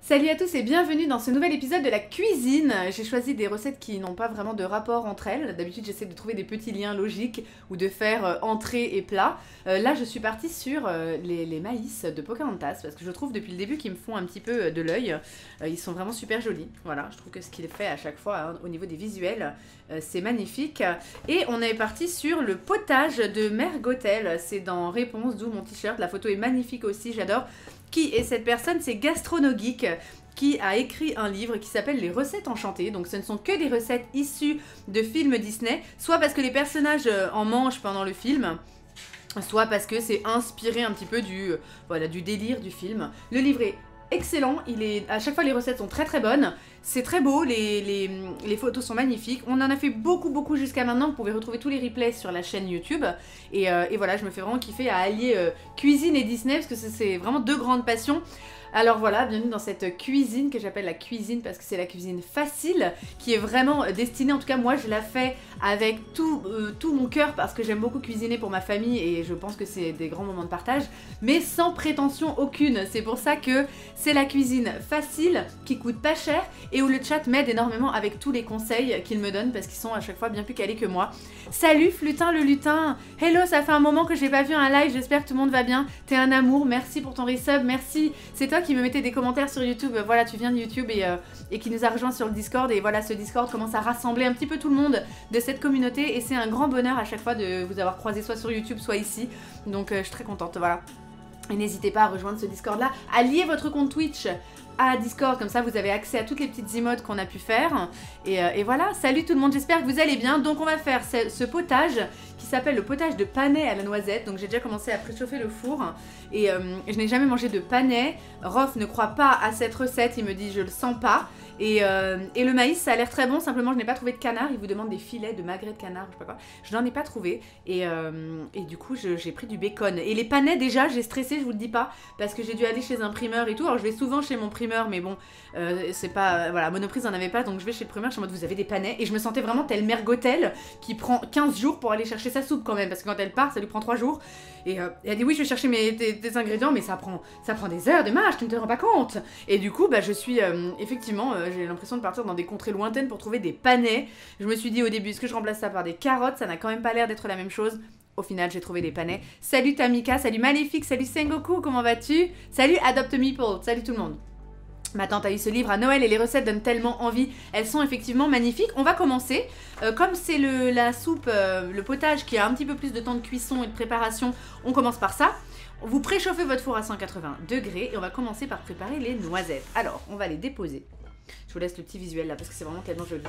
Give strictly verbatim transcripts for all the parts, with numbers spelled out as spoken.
Salut à tous et bienvenue dans ce nouvel épisode de la cuisine. J'ai choisi des recettes qui n'ont pas vraiment de rapport entre elles. D'habitude j'essaie de trouver des petits liens logiques ou de faire euh, entrée et plat. Euh, là je suis partie sur euh, les, les maïs de Pocahontas parce que je trouve depuis le début qu'ils me font un petit peu de l'œil. Euh, ils sont vraiment super jolis. Voilà, je trouve que ce qu'il fait à chaque fois hein, au niveau des visuels, euh, c'est magnifique. Et on est parti sur le potage de Mère Gothel. C'est dans Réponse, d'où mon t-shirt. La photo est magnifique aussi, j'adore. Qui est cette personne? C'est Gastronogeek qui a écrit un livre qui s'appelle Les recettes enchantées. Donc ce ne sont que des recettes issues de films Disney, soit parce que les personnages en mangent pendant le film, soit parce que c'est inspiré un petit peu du, euh, voilà, du délire du film. Le livre est excellent, il est, à chaque fois les recettes sont très très bonnes, c'est très beau, les, les, les photos sont magnifiques, on en a fait beaucoup beaucoup jusqu'à maintenant, vous pouvez retrouver tous les replays sur la chaîne YouTube, et, euh, et voilà, je me fais vraiment kiffer à allier euh, cuisine et Disney, parce que c'est vraiment deux grandes passions. Alors voilà, bienvenue dans cette cuisine que j'appelle la cuisine parce que c'est la cuisine facile qui est vraiment destinée, en tout cas moi je la fais avec tout, euh, tout mon cœur parce que j'aime beaucoup cuisiner pour ma famille et je pense que c'est des grands moments de partage, mais sans prétention aucune. C'est pour ça que c'est la cuisine facile qui coûte pas cher et où le chat m'aide énormément avec tous les conseils qu'il me donne parce qu'ils sont à chaque fois bien plus calés que moi. Salut Flutin le lutin. Hello, ça fait un moment que j'ai pas vu un live, j'espère que tout le monde va bien. T'es un amour, merci pour ton resub, merci. C'est toi qui me mettait des commentaires sur YouTube, voilà tu viens de YouTube et, euh, et qui nous a rejoint sur le Discord et voilà ce Discord commence à rassembler un petit peu tout le monde de cette communauté et c'est un grand bonheur à chaque fois de vous avoir croisé soit sur YouTube soit ici, donc euh, je suis très contente, voilà. Et n'hésitez pas à rejoindre ce Discord là, à lier votre compte Twitch à Discord, comme ça vous avez accès à toutes les petites emotes qu'on a pu faire et, euh, et voilà, salut tout le monde, j'espère que vous allez bien. Donc on va faire ce, ce potage qui s'appelle le potage de panais à la noisette. Donc j'ai déjà commencé à préchauffer le four et euh, je n'ai jamais mangé de panais. Rof ne croit pas à cette recette, il me dit je le sens pas. Et, euh, et le maïs ça a l'air très bon, simplement je n'ai pas trouvé de canard, il vous demande des filets de magret de canard, je sais pas quoi, je n'en ai pas trouvé et, euh, et du coup j'ai pris du bacon. Et les panais déjà j'ai stressé, je vous le dis pas, parce que j'ai dû aller chez un primeur et tout, alors je vais souvent chez mon primeur mais bon euh, c'est pas, euh, voilà Monoprix n'en avait pas donc je vais chez le primeur, je suis en mode vous avez des panais et je me sentais vraiment telle Mère Gothel qui prend quinze jours pour aller chercher sa soupe quand même, parce que quand elle part ça lui prend trois jours et, euh, et elle dit oui je vais chercher mes, tes, tes ingrédients mais ça prend, ça prend des heures de marche, tu ne te rends pas compte. Et du coup bah je suis euh, effectivement euh, j'ai l'impression de partir dans des contrées lointaines pour trouver des panais. Je me suis dit au début, est-ce que je remplace ça par des carottes? Ça n'a quand même pas l'air d'être la même chose. Au final, j'ai trouvé des panais. Salut Tamika, salut Maléfique, salut Sengoku, comment vas-tu? Salut Adopt Meeple, salut tout le monde. Ma tante a eu ce livre à Noël et les recettes donnent tellement envie. Elles sont effectivement magnifiques. On va commencer. Euh, comme c'est la soupe, euh, le potage qui a un petit peu plus de temps de cuisson et de préparation, on commence par ça. Vous préchauffez votre four à cent quatre-vingts degrés et on va commencer par préparer les noisettes. Alors, on va les déposer. Je vous laisse le petit visuel là parce que c'est vraiment tellement joli.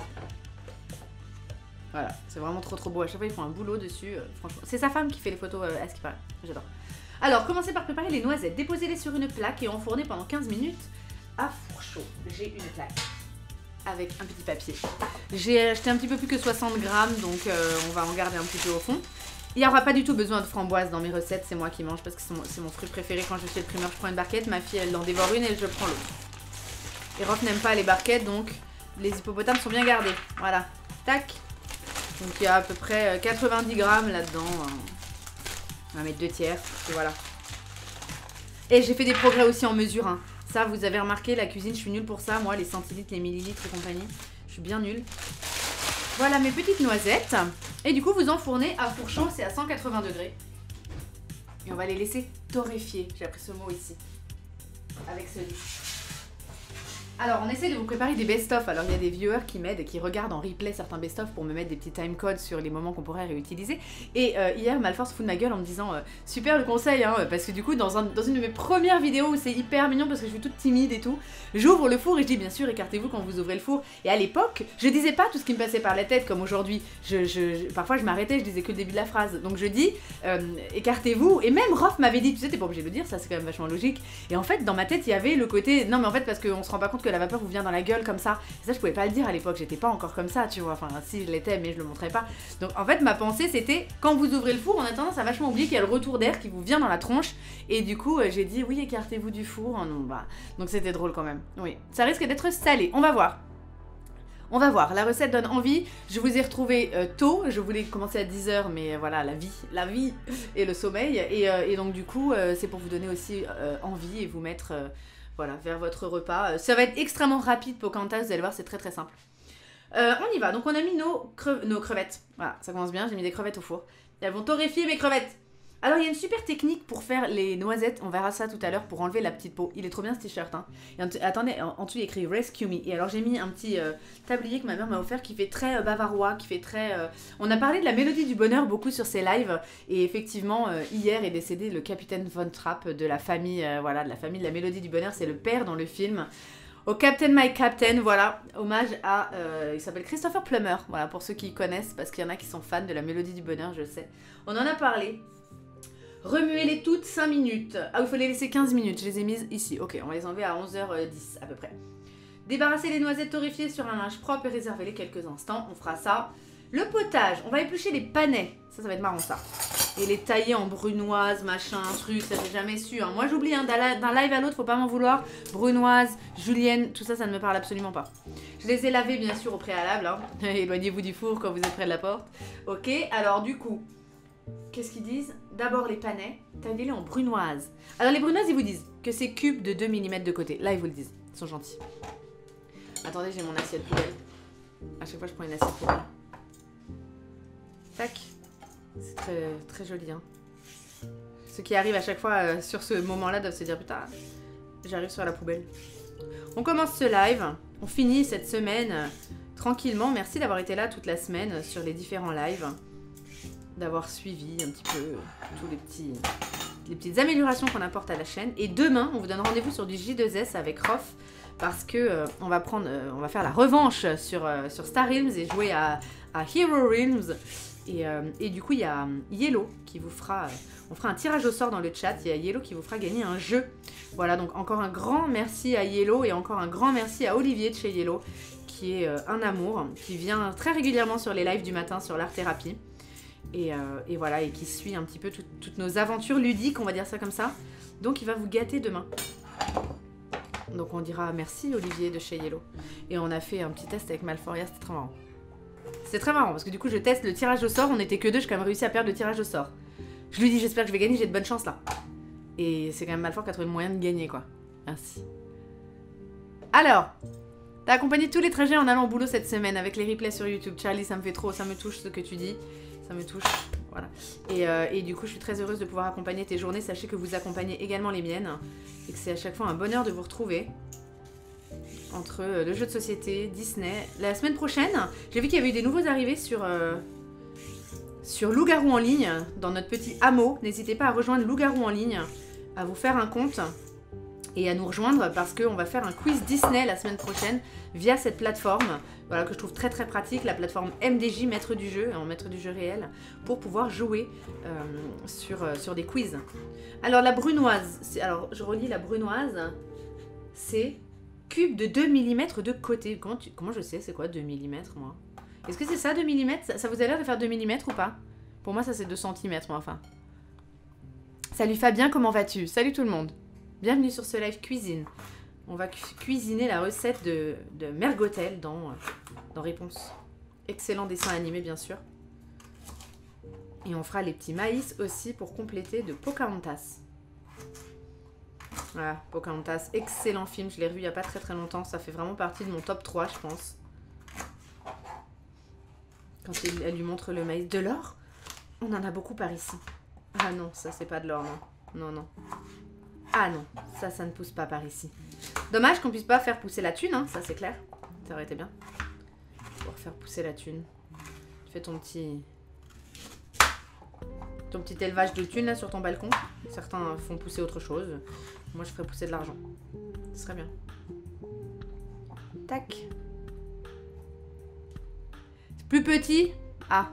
Voilà, c'est vraiment trop trop beau. À chaque fois ils font un boulot dessus, euh, franchement. C'est sa femme qui fait les photos euh, à ce qui paraît. J'adore. Alors, commencez par préparer les noisettes. Déposez-les sur une plaque et enfournez pendant quinze minutes à four chaud. J'ai une plaque avec un petit papier. J'ai acheté un petit peu plus que soixante grammes, donc euh, on va en garder un petit peu au fond. Il n'y aura pas du tout besoin de framboise dans mes recettes, c'est moi qui mange parce que c'est mon, mon fruit préféré. Quand je suis le primeur, je prends une barquette, ma fille elle en dévore une et je prends l'autre. Et Rof n'aime pas les barquettes, donc les hippopotames sont bien gardés. Voilà, tac. Donc il y a à peu près quatre-vingt-dix grammes là-dedans. On va mettre deux tiers, et voilà. Et j'ai fait des progrès aussi en mesure. Hein. Ça, vous avez remarqué, la cuisine, je suis nulle pour ça. Moi, les centilitres, les millilitres et compagnie, je suis bien nulle. Voilà mes petites noisettes. Et du coup, vous enfournez à four chaud, c'est à cent quatre-vingts degrés. Et on va les laisser torréfier. J'ai appris ce mot ici. Avec ce livre. Alors, on essaie de vous préparer des best-of. Alors, il y a des viewers qui m'aident et qui regardent en replay certains best-of pour me mettre des petits time-codes sur les moments qu'on pourrait réutiliser. Et euh, hier, Malforce fout de ma gueule en me disant euh, super le conseil, hein, parce que du coup, dans, un, dans une de mes premières vidéos où c'est hyper mignon parce que je suis toute timide et tout, j'ouvre le four et je dis bien sûr, écartez-vous quand vous ouvrez le four. Et à l'époque, je disais pas tout ce qui me passait par la tête comme aujourd'hui. Je, je, je, parfois, je m'arrêtais, je disais que le début de la phrase. Donc, je dis euh, écartez-vous. Et même Rof m'avait dit, tu sais, t'es pas obligé de le dire, ça c'est quand même vachement logique. Et en fait, dans ma tête, il y avait le côté non, mais en fait, parce qu'on se rend pas compte que la vapeur vous vient dans la gueule comme ça. Et ça, je pouvais pas le dire à l'époque, j'étais pas encore comme ça, tu vois. Enfin, si je l'étais, mais je le montrais pas. Donc, en fait, ma pensée, c'était quand vous ouvrez le four, on a tendance à vachement oublier qu'il y a le retour d'air qui vous vient dans la tronche. Et du coup, euh, j'ai dit oui, écartez-vous du four. Oh, non, bah. Donc, c'était drôle quand même. Oui, ça risque d'être salé. On va voir. On va voir, la recette donne envie. Je vous ai retrouvé euh, tôt, je voulais commencer à dix heures, mais euh, voilà, la vie, la vie et le sommeil. Et, euh, et donc du coup, euh, c'est pour vous donner aussi euh, envie et vous mettre euh, voilà, vers votre repas. Ça va être extrêmement rapide, Pocahontas, vous allez voir, c'est très très simple. Euh, on y va, donc on a mis nos, cre nos crevettes. Voilà, ça commence bien, j'ai mis des crevettes au four. Et elles vont torréfier mes crevettes. Alors il y a une super technique pour faire les noisettes, on verra ça tout à l'heure, pour enlever la petite peau. Il est trop bien ce t-shirt, hein. Et en attendez, en, en dessous il y a écrit Rescue Me. Et alors j'ai mis un petit euh, tablier que ma mère m'a offert qui fait très euh, bavarois, qui fait très... Euh... On a parlé de la mélodie du bonheur beaucoup sur ces lives. Et effectivement, euh, hier est décédé le capitaine Von Trapp de la famille, euh, voilà, de la famille de la mélodie du bonheur, c'est le père dans le film. Au Captain My Captain, voilà, hommage à... Euh, il s'appelle Christopher Plummer, voilà, pour ceux qui connaissent, parce qu'il y en a qui sont fans de la mélodie du bonheur, je sais. On en a parlé. Remuez-les toutes cinq minutes. Ah, il faut les laisser quinze minutes. Je les ai mises ici. Ok, on va les enlever à onze heures dix à peu près. Débarrassez les noisettes torréfiées sur un linge propre et réservez-les quelques instants. On fera ça. Le potage. On va éplucher les panais. Ça, ça va être marrant ça. Et les tailler en brunoise, machin, truc. Ça, j'ai jamais su. Hein. Moi, j'oublie. Hein, d'un live à l'autre, faut pas m'en vouloir. Brunoise, julienne, tout ça, ça ne me parle absolument pas. Je les ai lavés, bien sûr, au préalable. Hein. Éloignez-vous du four quand vous êtes près de la porte. Ok, alors du coup... Qu'est-ce qu'ils disent? D'abord les panais, taillez-les en brunoise. Alors les brunoises, ils vous disent que c'est cubes de deux millimètres de côté. Là, ils vous le disent. Ils sont gentils. Attendez, j'ai mon assiette poubelle. À chaque fois, je prends une assiette poubelle. Tac. C'est très, très joli, hein. Ceux qui arrivent à chaque fois euh, sur ce moment-là doivent se dire, putain, j'arrive sur la poubelle. On commence ce live. On finit cette semaine euh, tranquillement. Merci d'avoir été là toute la semaine sur les différents lives. D'avoir suivi un petit peu tous les petits, les petites améliorations qu'on apporte à la chaîne. Et demain, on vous donne rendez-vous sur du J deux S avec Rof parce que euh, on va prendre, euh, on va faire la revanche sur, euh, sur Star Realms et jouer à, à Hero Realms. Et, euh, et du coup, il y a Yellow qui vous fera, euh, on fera un tirage au sort dans le chat. Il y a Yellow qui vous fera gagner un jeu. Voilà, donc encore un grand merci à Yellow et encore un grand merci à Olivier de chez Yellow qui est euh, un amour, qui vient très régulièrement sur les lives du matin sur l'art thérapie. Et, euh, et voilà, et qui suit un petit peu tout, toutes nos aventures ludiques, on va dire ça comme ça. Donc il va vous gâter demain. Donc on dira merci Olivier de chez Yellow. Et on a fait un petit test avec Malforia, c'était très marrant. C'était très marrant parce que du coup je teste le tirage au sort, on était que deux, j'ai quand même réussi à perdre le tirage au sort. Je lui dis j'espère que je vais gagner, j'ai de bonnes chances là. Et c'est quand même Malforia qui a trouvé le moyen de gagner quoi. Merci. Alors, t'as accompagné tous les trajets en allant au boulot cette semaine avec les replays sur YouTube. Charlie, ça me fait trop, ça me touche ce que tu dis. Ça me touche, voilà. Et, euh, et du coup, je suis très heureuse de pouvoir accompagner tes journées. Sachez que vous accompagnez également les miennes. Et que c'est à chaque fois un bonheur de vous retrouver. Entre euh, le jeu de société, Disney. La semaine prochaine, j'ai vu qu'il y avait eu des nouveaux arrivés sur, euh, sur Loup-Garou en ligne. Dans notre petit hameau. N'hésitez pas à rejoindre Loup-Garou en ligne. À vous faire un compte. Et à nous rejoindre parce qu'on va faire un quiz Disney la semaine prochaine via cette plateforme, voilà, que je trouve très très pratique, la plateforme M D J, maître du jeu, en maître du jeu réel, pour pouvoir jouer euh, sur, euh, sur des quiz. Alors la brunoise, alors je relis la brunoise, c'est cube de deux millimètres de côté. Comment, tu, comment je sais c'est quoi deux millimètres moi? Est-ce que c'est ça deux millimètres? ça, ça vous a l'air de faire deux millimètres ou pas? Pour moi ça c'est deux centimètres moi enfin. Salut Fabien, comment vas-tu? Salut tout le monde. Bienvenue sur ce live cuisine. On va cu cuisiner la recette de, de Mergotel dans, dans Réponse. Excellent dessin animé, bien sûr. Et on fera les petits maïs aussi pour compléter de Pocahontas. Voilà, Pocahontas, excellent film. Je l'ai revu il n'y a pas très très longtemps. Ça fait vraiment partie de mon top trois, je pense. Quand il, elle lui montre le maïs. De l'or? On en a beaucoup par ici. Ah non, ça c'est pas de l'or, non. Non, non. Ah non, ça, ça ne pousse pas par ici. Dommage qu'on puisse pas faire pousser la thune, hein, ça c'est clair. Ça aurait été bien. Pour faire pousser la thune. Tu fais ton petit... Ton petit élevage de thune là sur ton balcon. Certains font pousser autre chose. Moi je ferais pousser de l'argent. Ce serait bien. Tac. Plus petit. Ah.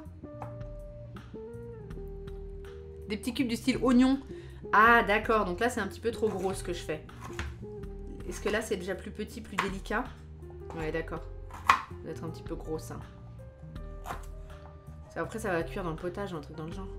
Des petits cubes du style oignon. Ah d'accord, donc là c'est un petit peu trop gros ce que je fais. Est-ce que là c'est déjà plus petit, plus délicat? Ouais d'accord. Ça doit être un petit peu gros ça. Après ça va cuire dans le potage, un truc dans le genre.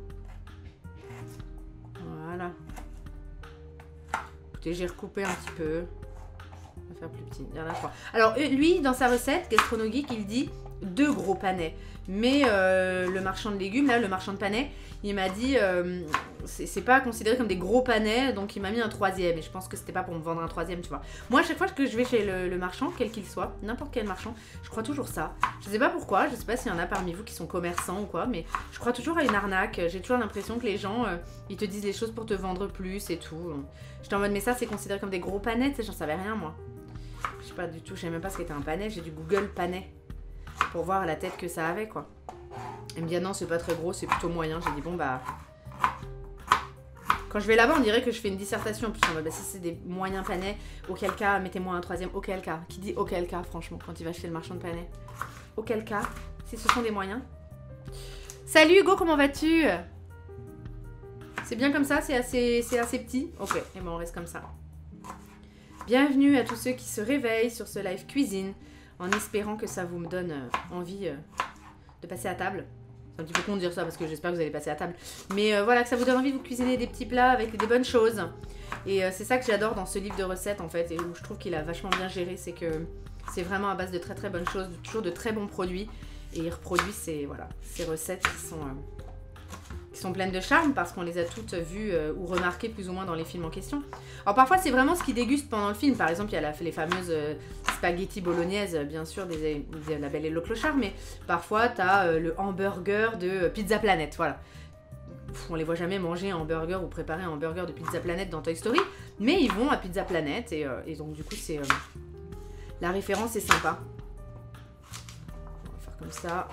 Voilà. Écoutez, j'ai recoupé un petit peu. On va faire plus petit. Il y en a trois. Alors lui, dans sa recette, Gastronogeek, il dit deux gros panais. Mais euh, le marchand de légumes, là, le marchand de panais, il m'a dit... Euh, c'est pas considéré comme des gros panais, donc il m'a mis un troisième. Et je pense que c'était pas pour me vendre un troisième, tu vois. Moi, à chaque fois que je vais chez le, le marchand, quel qu'il soit, n'importe quel marchand, je crois toujours ça. Je sais pas pourquoi, je sais pas s'il y en a parmi vous qui sont commerçants ou quoi, mais je crois toujours à une arnaque. J'ai toujours l'impression que les gens, euh, ils te disent les choses pour te vendre plus et tout. J'étais en mode, mais ça, c'est considéré comme des gros panais, tu sais, j'en savais rien, moi. Je sais pas du tout, je savais même pas ce qu'était un panais, j'ai du Google panais pour voir la tête que ça avait, quoi. Elle me dit, ah non, c'est pas très gros, c'est plutôt moyen. J'ai dit, bon, bah... Quand je vais là-bas, on dirait que je fais une dissertation. En plus, en mode, bah, si c'est des moyens panais, auquel cas, mettez-moi un troisième. Auquel cas? Qui dit auquel cas, franchement, quand il va chez le marchand de panais? Auquel cas? Si ce sont des moyens. Salut Hugo, comment vas-tu? C'est bien comme ça? C'est assez, c'est assez petit? Ok, et bon, on reste comme ça. Bienvenue à tous ceux qui se réveillent sur ce live cuisine, en espérant que ça vous me donne euh, envie euh, de passer à table. C'est un petit peu con de dire ça parce que j'espère que vous allez passer à table. Mais euh, voilà, que ça vous donne envie de vous cuisiner des petits plats avec des bonnes choses. Et euh, c'est ça que j'adore dans ce livre de recettes en fait, et où je trouve qu'il a vachement bien géré, c'est que c'est vraiment à base de très très bonnes choses, toujours de très bons produits. Et il reproduit ces, voilà, ces recettes qui sont, euh, qui sont pleines de charme parce qu'on les a toutes vues euh, ou remarquées plus ou moins dans les films en question. Alors parfois c'est vraiment ce qu'ils dégustent pendant le film. Par exemple, il y a la, les fameuses euh, spaghetti bolognaise, bien sûr, des, des La Belle et le Clochard, mais parfois tu as euh, le hamburger de euh, Pizza Planet, voilà. Pff, on les voit jamais manger un hamburger ou préparer un hamburger de Pizza Planet dans Toy Story, mais ils vont à Pizza Planet et, euh, et donc du coup c'est... Euh, la référence est sympa. On va faire comme ça.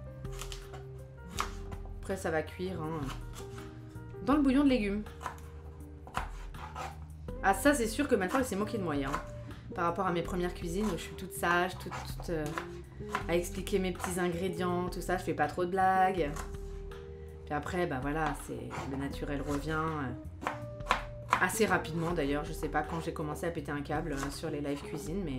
Après ça va cuire hein, dans le bouillon de légumes. Ah ça c'est sûr que maintenant il s'est moqué de moi hier. Hein. Par rapport à mes premières cuisines où je suis toute sage, toute, toute euh, à expliquer mes petits ingrédients, tout ça, je fais pas trop de blagues. Puis après, bah voilà, c'est le naturel revient euh, assez rapidement d'ailleurs. Je sais pas quand j'ai commencé à péter un câble euh, sur les live cuisine, mais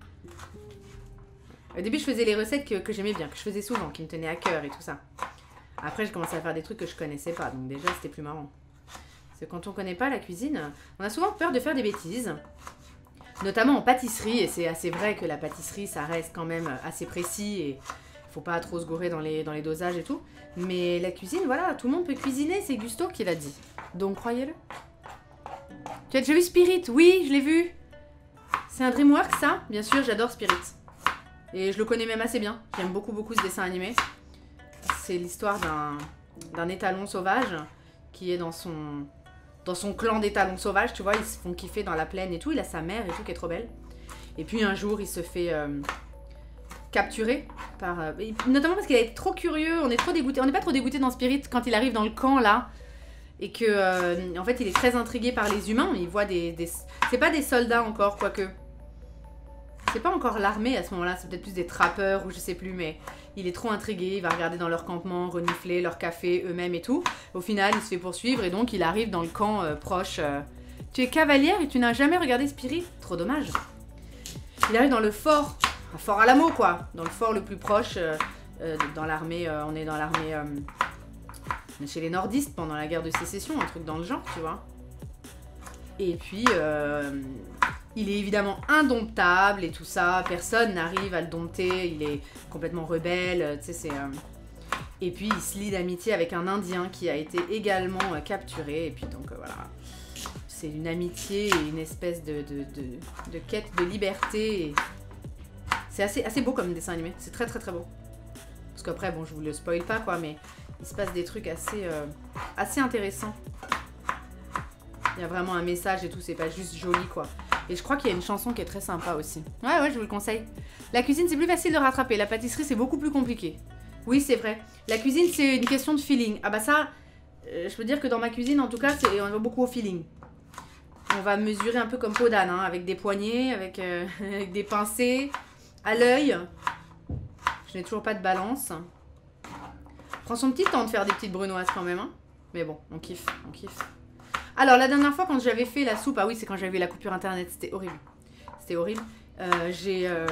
au début je faisais les recettes que, que j'aimais bien, que je faisais souvent, qui me tenaient à cœur et tout ça. Après j'ai commencé à faire des trucs que je connaissais pas, donc déjà c'était plus marrant. Parce que quand on connaît pas la cuisine, on a souvent peur de faire des bêtises. Notamment en pâtisserie, et c'est assez vrai que la pâtisserie, ça reste quand même assez précis et faut pas trop se gourer dans les, dans les dosages et tout. Mais la cuisine, voilà, tout le monde peut cuisiner, c'est Gusto qui l'a dit. Donc croyez-le. Tu as déjà vu Spirit? Oui, je l'ai vu. C'est un DreamWorks, ça? Bien sûr, j'adore Spirit. Et je le connais même assez bien. J'aime beaucoup, beaucoup ce dessin animé. C'est l'histoire d'un d'un étalon sauvage qui est dans son... dans son clan d'étalons sauvages, tu vois, ils se font kiffer dans la plaine et tout, il a sa mère et tout qui est trop belle. Et puis un jour, il se fait euh, capturer, par, euh, notamment parce qu'il a été trop curieux, on est trop dégoûté, on n'est pas trop dégoûté dans Spirit quand il arrive dans le camp là, et que, euh, en fait, il est très intrigué par les humains, il voit des... des... C'est pas des soldats encore, quoique. C'est pas encore l'armée à ce moment-là, c'est peut-être plus des trappeurs ou je sais plus, mais il est trop intrigué, il va regarder dans leur campement, renifler leur café eux-mêmes et tout. Au final, il se fait poursuivre et donc il arrive dans le camp euh, proche. Euh... Tu es cavalière et tu n'as jamais regardé Spirit? Trop dommage. Il arrive dans le fort, un fort à l'amo quoi, dans le fort le plus proche, euh, euh, dans l'armée, euh, on est dans l'armée, euh, chez les nordistes pendant la guerre de sécession, un truc dans le genre, tu vois. Et puis... Euh... il est évidemment indomptable et tout ça, personne n'arrive à le dompter, il est complètement rebelle, tu sais, c'est... Euh... Et puis il se lie d'amitié avec un Indien qui a été également euh, capturé, et puis donc euh, voilà. C'est une amitié et une espèce de, de, de, de quête de liberté. Et... c'est assez, assez beau comme dessin animé, c'est très très très beau. Parce qu'après, bon, je vous le spoil pas quoi, mais il se passe des trucs assez, euh, assez intéressants. Il y a vraiment un message et tout, c'est pas juste joli quoi. Et je crois qu'il y a une chanson qui est très sympa aussi. Ouais, ouais, je vous le conseille. La cuisine, c'est plus facile de rattraper. La pâtisserie, c'est beaucoup plus compliqué. Oui, c'est vrai. La cuisine, c'est une question de feeling. Ah bah ça, euh, je peux dire que dans ma cuisine, en tout cas, on va beaucoup au feeling. On va mesurer un peu comme peau d'âne, hein, avec des poignées, avec, euh, avec des pincées, à l'œil. Je n'ai toujours pas de balance. Prends son petit temps de faire des petites brunoises quand même. Hein. Mais bon, on kiffe, on kiffe. Alors, la dernière fois, quand j'avais fait la soupe... Ah oui, c'est quand j'avais la coupure internet. C'était horrible. C'était horrible. Euh, j'ai... Euh,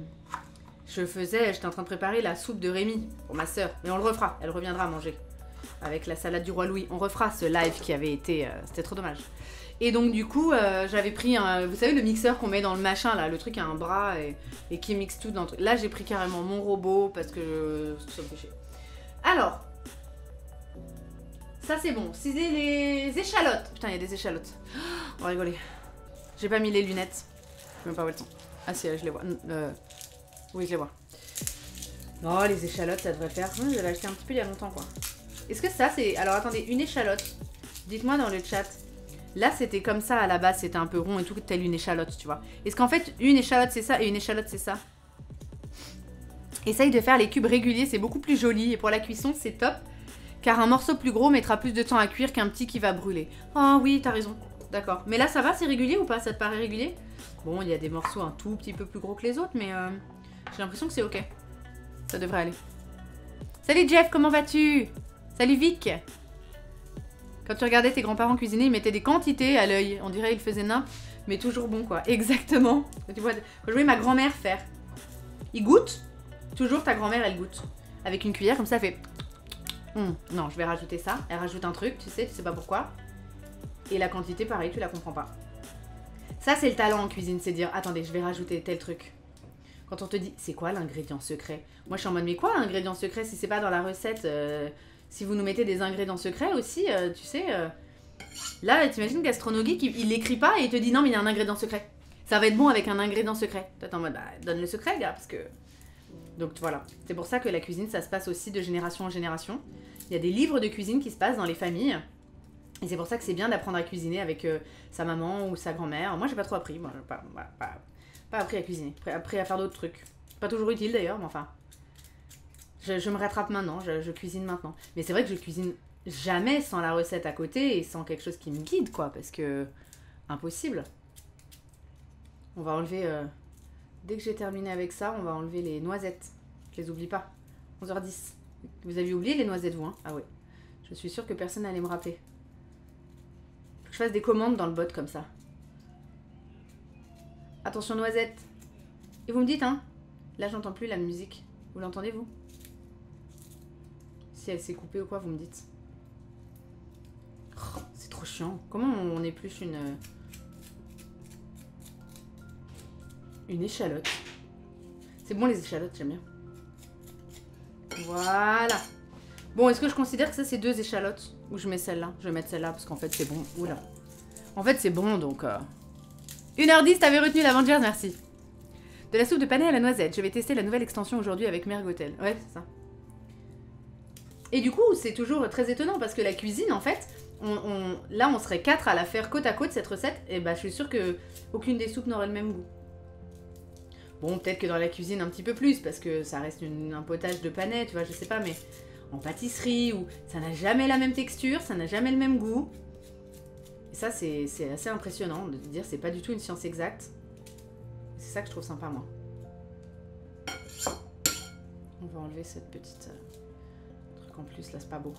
je faisais... J'étais en train de préparer la soupe de Rémi pour ma sœur. Mais on le refera. Elle reviendra manger. Avec la salade du roi Louis. On refera ce live qui avait été... Euh, C'était trop dommage. Et donc, du coup, euh, j'avais pris un... Vous savez, le mixeur qu'on met dans le machin, là. Le truc a un bras et, et qui mixe tout dans le truc. Là, j'ai pris carrément mon robot parce que... Je... Ça me fait chier. Alors... Ça c'est bon. Ciser les échalotes. Putain, il y a des échalotes. On va rigoler. J'ai pas mis les lunettes. Je sais même pas où elles sont. Ah si, je les vois. Euh... Oui, je les vois. Oh, les échalotes, ça devrait faire. Hum, je l'avais acheté un petit peu il y a longtemps, quoi. Est-ce que ça, c'est... Alors, attendez, une échalote. Dites-moi dans le chat. Là, c'était comme ça à la base. C'était un peu rond et tout, telle une échalote, tu vois. Est-ce qu'en fait, une échalote, c'est ça et une échalote, c'est ça? Essaye de faire les cubes réguliers, c'est beaucoup plus joli. Et pour la cuisson, c'est top. Car un morceau plus gros mettra plus de temps à cuire qu'un petit qui va brûler. Oh oui, t'as raison. D'accord. Mais là, ça va, c'est régulier ou pas? Ça te paraît régulier? Bon, il y a des morceaux un tout petit peu plus gros que les autres, mais euh, j'ai l'impression que c'est ok. Ça devrait aller. Salut Jeff, comment vas-tu? Salut Vic. Quand tu regardais tes grands-parents cuisiner, ils mettaient des quantités à l'œil. On dirait qu'ils faisaient nimp, mais toujours bon, quoi. Exactement. Tu vois, quand je voyais ma grand-mère faire. Il goûte. Toujours ta grand-mère, elle goûte. Avec une cuillère, comme ça, elle fait... Hum, non, je vais rajouter ça. Elle rajoute un truc, tu sais, tu sais pas pourquoi. Et la quantité, pareil, tu la comprends pas. Ça, c'est le talent en cuisine, c'est dire, attendez, je vais rajouter tel truc. Quand on te dit, c'est quoi l'ingrédient secret? Moi, je suis en mode, mais quoi l'ingrédient secret si c'est pas dans la recette euh, si vous nous mettez des ingrédients secrets aussi, euh, tu sais... Euh, là, t'imagines Gastronogeek, il l'écrit pas et il te dit, non, mais il y a un ingrédient secret. Ça va être bon avec un ingrédient secret. Toi, t'es en mode, bah, donne le secret, gars, parce que... Donc, voilà. C'est pour ça que la cuisine, ça se passe aussi de génération en génération. Il y a des livres de cuisine qui se passent dans les familles. Et c'est pour ça que c'est bien d'apprendre à cuisiner avec euh, sa maman ou sa grand-mère. Moi, j'ai pas trop appris. Moi, j'ai pas, pas, pas, pas appris à cuisiner. J'ai appris à faire d'autres trucs. Pas toujours utile d'ailleurs, mais enfin... Je, je me rattrape maintenant, je, je cuisine maintenant. Mais c'est vrai que je cuisine jamais sans la recette à côté et sans quelque chose qui me guide, quoi. Parce que... Impossible. On va enlever... Euh, dès que j'ai terminé avec ça, on va enlever les noisettes. Je les oublie pas. onze heures dix. Vous avez oublié les noisettes, vous, hein? Ah ouais. Je suis sûre que personne n'allait me rappeler. Faut que je fasse des commandes dans le bot comme ça. Attention noisettes. Et vous me dites, hein? Là, j'entends plus la musique. Vous l'entendez, vous? Si elle s'est coupée ou quoi, vous me dites. Oh, c'est trop chiant. Comment on épluche une... Une échalote? C'est bon les échalotes, j'aime bien. Voilà. Bon, est-ce que je considère que ça c'est deux échalotes? Ou je mets celle-là? Je vais mettre celle-là parce qu'en fait c'est bon. Oula. En fait c'est bon donc... Euh... une heure dix, t'avais retenu l'Avengers, merci. De la soupe de panais à la noisette. Je vais tester la nouvelle extension aujourd'hui avec Mergotel. Ouais, c'est ça. Et du coup, c'est toujours très étonnant parce que la cuisine, en fait, on, on, là on serait quatre à la faire côte à côte cette recette. Et bah je suis sûre que aucune des soupes n'aurait le même goût. Bon, peut-être que dans la cuisine un petit peu plus parce que ça reste une, un potage de panais, tu vois, je sais pas, mais en pâtisserie ou ça n'a jamais la même texture, ça n'a jamais le même goût. Et ça, c'est assez impressionnant de dire c'est pas du tout une science exacte. C'est ça que je trouve sympa, moi. On va enlever cette petite euh, truc en plus, là, c'est pas beau.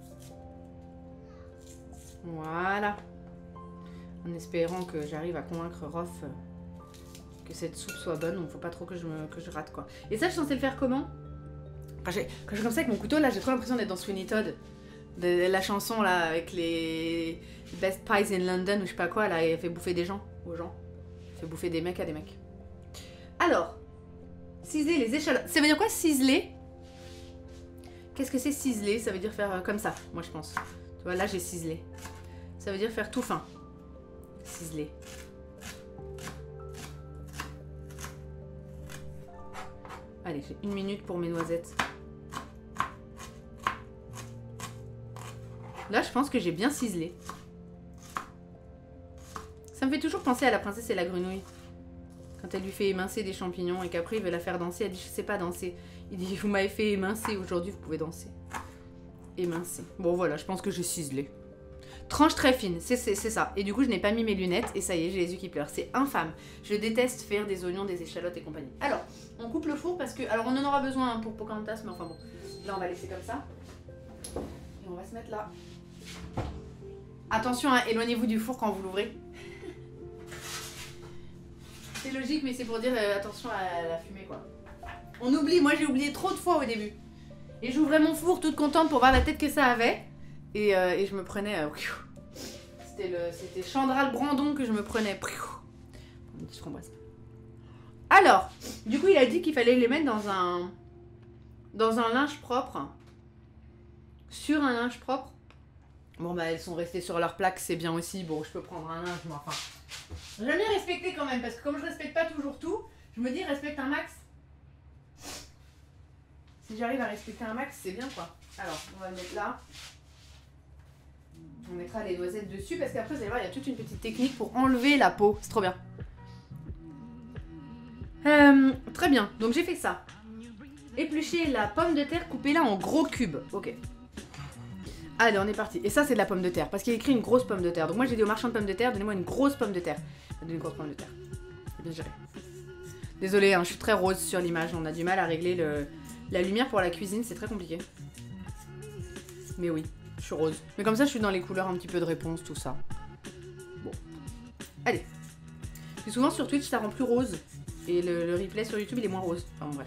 Voilà. En espérant que j'arrive à convaincre Rof euh, que cette soupe soit bonne, donc faut pas trop que je, me, que je rate, quoi. Et ça, je suis censée le faire comment? Quand je fais comme ça avec mon couteau, là, j'ai trop l'impression d'être dans Sweeney Todd. De la chanson, là, avec les Best Pies in London, ou je sais pas quoi, là, elle fait bouffer des gens aux gens. Elle fait bouffer des mecs à des mecs. Alors, ciseler les échalotes. Ça veut dire quoi, ciseler? Qu'est-ce que c'est ciseler? Ça veut dire faire euh, comme ça, moi je pense. Tu vois, là j'ai ciselé. Ça veut dire faire tout fin. Ciseler. Allez, j'ai une minute pour mes noisettes. Là, je pense que j'ai bien ciselé. Ça me fait toujours penser à la princesse et la grenouille. Quand elle lui fait émincer des champignons et qu'après il veut la faire danser, elle dit je sais pas danser. Il dit vous m'avez fait émincer, aujourd'hui vous pouvez danser. Émincer. Bon voilà, je pense que j'ai ciselé. Tranche très fine, c'est ça. Et du coup je n'ai pas mis mes lunettes et ça y est, j'ai les yeux qui pleurent. C'est infâme. Je déteste faire des oignons, des échalotes et compagnie. Alors, on coupe le four parce que... Alors on en aura besoin pour Pocahontas, mais enfin bon. Là on va laisser comme ça. Et on va se mettre là. Attention, hein, éloignez-vous du four quand vous l'ouvrez. C'est logique, mais c'est pour dire euh, attention à la fumée, quoi. On oublie, moi j'ai oublié trop de fois au début. Et j'ouvrais mon four toute contente pour voir la tête que ça avait. Et, euh, et je me prenais... Euh, C'était Chandral Brandon que je me prenais. Une petite framboise. Alors, du coup il a dit qu'il fallait les mettre dans un... Dans un linge propre. Sur un linge propre. Bon bah elles sont restées sur leur plaque, c'est bien aussi. Bon, je peux prendre un linge, moi. Enfin, j'aime bien respecter quand même, parce que comme je respecte pas toujours tout, je me dis respecte un max. Si j'arrive à respecter un max, c'est bien quoi. Alors, on va le mettre là. On mettra les noisettes dessus, parce qu'après, vous allez voir, il y a toute une petite technique pour enlever la peau. C'est trop bien. Euh, très bien, donc j'ai fait ça. Éplucher la pomme de terre, coupez-la en gros cubes. Ok. Allez, on est parti. Et ça, c'est de la pomme de terre, parce qu'il y a écrit une grosse pomme de terre. Donc moi, j'ai dit au marchand de pommes de terre, donnez-moi une grosse pomme de terre. Donnez une grosse pomme de terre. C'est bien géré. Désolée, hein, je suis très rose sur l'image. On a du mal à régler le... la lumière pour la cuisine, c'est très compliqué. Mais oui, je suis rose. Mais comme ça, je suis dans les couleurs un petit peu de réponse, tout ça. Bon. Allez. Et souvent sur Twitch, ça rend plus rose. Et le, le replay sur YouTube, il est moins rose. Enfin bon, bref.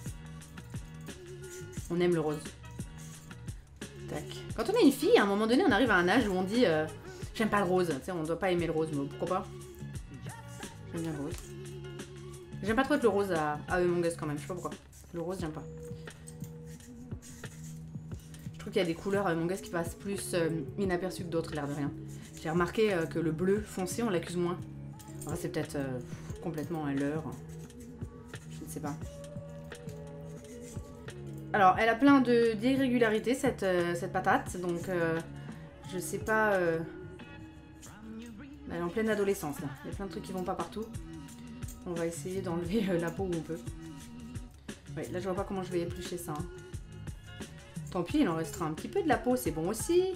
On aime le rose. Tac. Quand on est une fille, à un moment donné, on arrive à un âge où on dit euh, j'aime pas le rose. Tu sais, on doit pas aimer le rose, mais pourquoi pas? J'aime bien le rose. J'aime pas trop être le rose à, à Among Us quand même, je sais pas pourquoi. Le rose, j'aime pas. Je trouve qu'il y a des couleurs à Among Us qui passent plus euh, inaperçues que d'autres, l'air de rien. J'ai remarqué euh, que le bleu foncé, on l'accuse moins. Alors c'est peut-être euh, complètement un leurre. Je ne sais pas. Alors, elle a plein de d'irrégularités, cette, euh, cette patate, donc euh, je sais pas... Euh... Elle est en pleine adolescence, là. Il y a plein de trucs qui vont pas partout. On va essayer d'enlever euh, la peau où on peut. Ouais, là, je vois pas comment je vais éplucher ça. Hein. Tant pis, il en restera un petit peu de la peau, c'est bon aussi.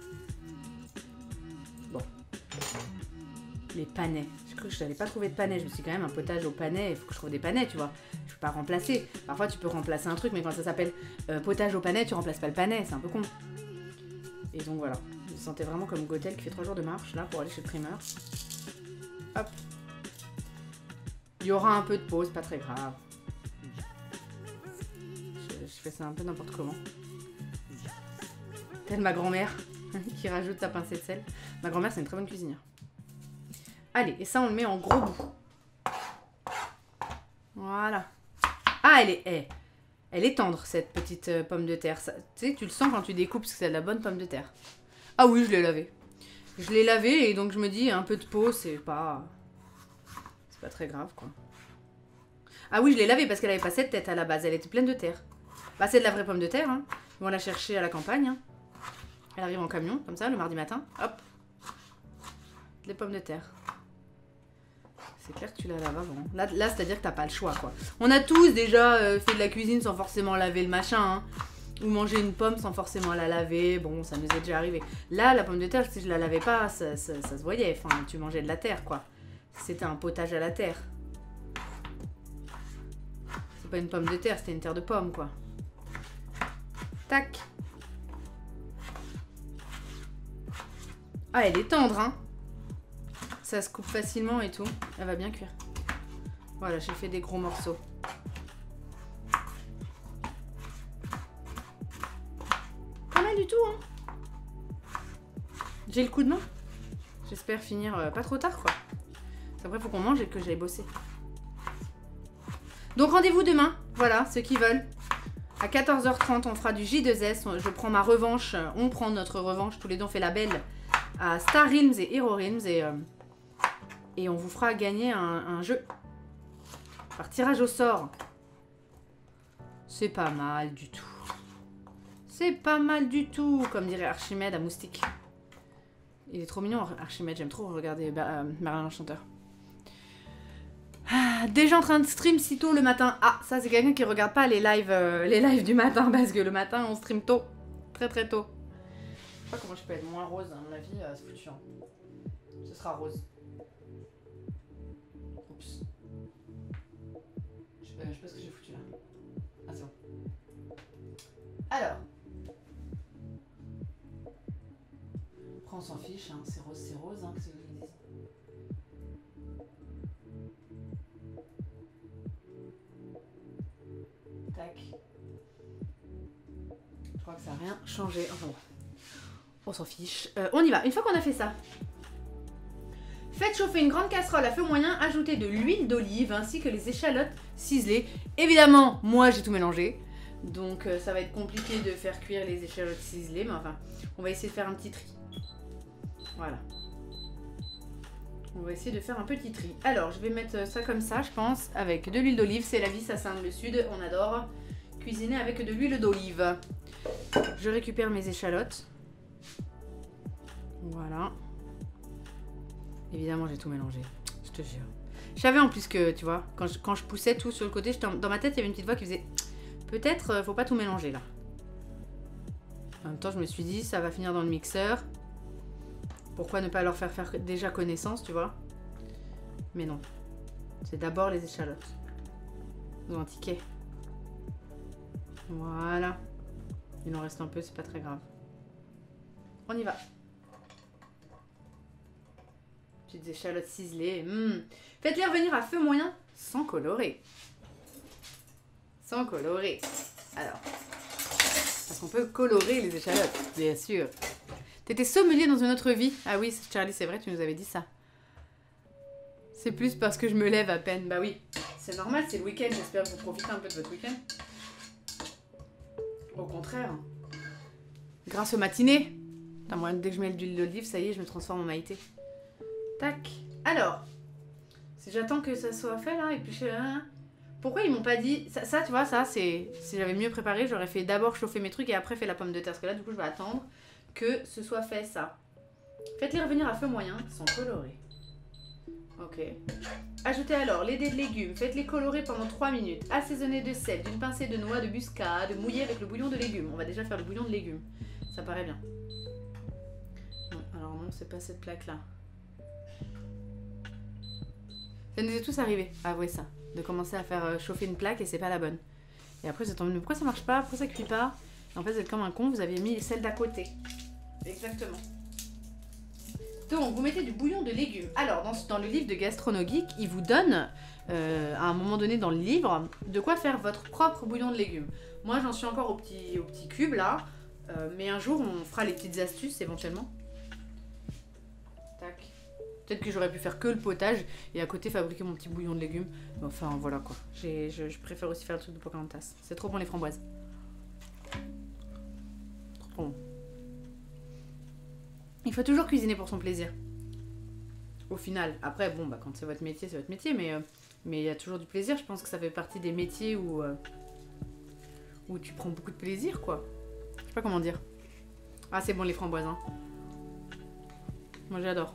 Bon. Les panais. Je crois que je n'avais pas trouvé de panais. Je me suis dit, quand même, un potage au panais, il faut que je trouve des panais, tu vois. Je peux pas remplacer. Parfois, tu peux remplacer un truc, mais quand ça s'appelle euh, potage au panais, tu remplaces pas le panais. C'est un peu con. Et donc, voilà. Je me sentais vraiment comme Gothel qui fait trois jours de marche, là, pour aller chez le primeur. Hop. Il y aura un peu de peau, c'est pas très grave. Je, je fais ça un peu n'importe comment. Telle ma grand-mère qui rajoute sa pincée de sel. Ma grand-mère, c'est une très bonne cuisinière. Allez, et ça, on le met en gros bout. Voilà. Ah, elle est, elle, elle est tendre, cette petite euh, pomme de terre. Ça, tu sais, tu le sens quand tu découpes, parce que c'est de la bonne pomme de terre. Ah oui, je l'ai lavée. Je l'ai lavée, et donc je me dis, un peu de peau, c'est pas... C'est pas très grave, quoi. Ah oui, je l'ai lavée, parce qu'elle avait pas cette tête à la base. Elle était pleine de terre. Bah, c'est de la vraie pomme de terre, hein. On va la chercher à la campagne, hein. Elle arrive en camion, comme ça, le mardi matin. Hop. Des pommes de terre. C'est clair que tu la laves avant. Là, là c'est-à-dire que t'as pas le choix, quoi. On a tous déjà euh, fait de la cuisine sans forcément laver le machin, hein. Ou manger une pomme sans forcément la laver. Bon, ça nous est déjà arrivé. Là, la pomme de terre, si je la lavais pas, ça, ça, ça se voyait. Enfin, tu mangeais de la terre, quoi. C'était un potage à la terre. C'est pas une pomme de terre, c'était une terre de pomme, quoi. Tac. Ah, elle est tendre, hein. Ça se coupe facilement et tout. Elle va bien cuire. Voilà, j'ai fait des gros morceaux. Pas mal du tout, hein. J'ai le coup de main. J'espère finir euh, pas trop tard, quoi. Après, il faut qu'on mange et que j'aille bosser. Donc, rendez-vous demain. Voilà, ceux qui veulent. À quatorze heures trente, on fera du J deux S. Je prends ma revanche. On prend notre revanche. Tous les deux, on fait la belle à Star Realms et Hero Realms. Et... Euh, Et on vous fera gagner un, un jeu par tirage au sort. C'est pas mal du tout. C'est pas mal du tout, comme dirait Archimède à Moustique. Il est trop mignon, Archimède. J'aime trop regarder euh, Merlin l'Enchanteur. Ah, déjà en train de stream si tôt le matin. Ah, ça c'est quelqu'un qui regarde pas les lives, euh, les lives du matin, parce que le matin on stream tôt. Très très tôt. Je sais pas comment je peux être moins rose, à mon avis, euh, c'est foutu. Hein. Ce sera rose. Oups. Je sais pas, je sais pas ce que j'ai foutu là. Ah, c'est bon. Alors. Après, on s'en fiche, hein. C'est rose, c'est rose, hein, qu'est-ce que vous voulez dire. Tac. Je crois que ça n'a rien changé. Enfin bon. On s'en fiche. Euh, on y va. Une fois qu'on a fait ça. Faites chauffer une grande casserole à feu moyen, ajoutez de l'huile d'olive ainsi que les échalotes ciselées. Évidemment, moi j'ai tout mélangé, donc euh, ça va être compliqué de faire cuire les échalotes ciselées, mais enfin, on va essayer de faire un petit tri. Voilà. On va essayer de faire un petit tri. Alors, je vais mettre ça comme ça, je pense, avec de l'huile d'olive. C'est la vie, ça sent le sud. On adore cuisiner avec de l'huile d'olive. Je récupère mes échalotes. Voilà. Évidemment, j'ai tout mélangé. Je te jure. Je savais en plus que, tu vois, quand je, quand je poussais tout sur le côté, dans ma tête, il y avait une petite voix qui faisait peut-être, euh, faut pas tout mélanger là. En même temps, je me suis dit, ça va finir dans le mixeur. Pourquoi ne pas leur faire faire déjà connaissance, tu vois? Mais non. C'est d'abord les échalotes. Ils ont un ticket. Voilà. Il en reste un peu, c'est pas très grave. On y va. Petites échalotes ciselées. Mmh. Faites-les revenir à feu moyen sans colorer. Sans colorer. Alors. Parce qu'on peut colorer les échalotes, bien sûr. T'étais sommelier dans une autre vie. Ah oui, Charlie, c'est vrai, tu nous avais dit ça. C'est plus parce que je me lève à peine. Bah oui, c'est normal, c'est le week-end. J'espère que vous profitez un peu de votre week-end. Au contraire. Grâce aux matinées. Putain, moi, dès que je mets de l'huile d'olive, ça y est, je me transforme en Maïté. Tac. Alors, si j'attends que ça soit fait là, et puis je... Pourquoi ils m'ont pas dit... Ça, ça, tu vois, ça, c'est... Si j'avais mieux préparé, j'aurais fait d'abord chauffer mes trucs et après fait la pomme de terre. Parce que là, du coup, je vais attendre que ce soit fait, ça. Faites-les revenir à feu moyen, sans colorer. Ok. Ajoutez alors les dés de légumes. Faites-les colorer pendant trois minutes. Assaisonnez de sel, d'une pincée de noix, de muscade. Mouillez avec le bouillon de légumes. On va déjà faire le bouillon de légumes. Ça paraît bien. Non, alors non, c'est pas cette plaque-là. Ça nous est tous arrivé à avouer ça. De commencer à faire chauffer une plaque et c'est pas la bonne. Et après, vous êtes en mode, pourquoi ça marche pas? Pourquoi ça cuit pas? En fait, vous êtes comme un con, vous avez mis celle d'à côté. Exactement. Donc, vous mettez du bouillon de légumes. Alors, dans, dans le livre de Gastrono Geek, il vous donne, euh, à un moment donné dans le livre, de quoi faire votre propre bouillon de légumes. Moi, j'en suis encore au petit, au petit cube, là. Euh, mais un jour, on fera les petites astuces, éventuellement. Tac. Peut-être que j'aurais pu faire que le potage et à côté fabriquer mon petit bouillon de légumes. Enfin, voilà, quoi. Je, je préfère aussi faire le truc de Pocahontas. C'est trop bon, les framboises. Trop bon. Il faut toujours cuisiner pour son plaisir. Au final. Après, bon, bah, quand c'est votre métier, c'est votre métier, mais euh, mais il y a toujours du plaisir. Je pense que ça fait partie des métiers où, euh, où tu prends beaucoup de plaisir, quoi. Je sais pas comment dire. Ah, c'est bon, les framboises, hein. Moi, j'adore.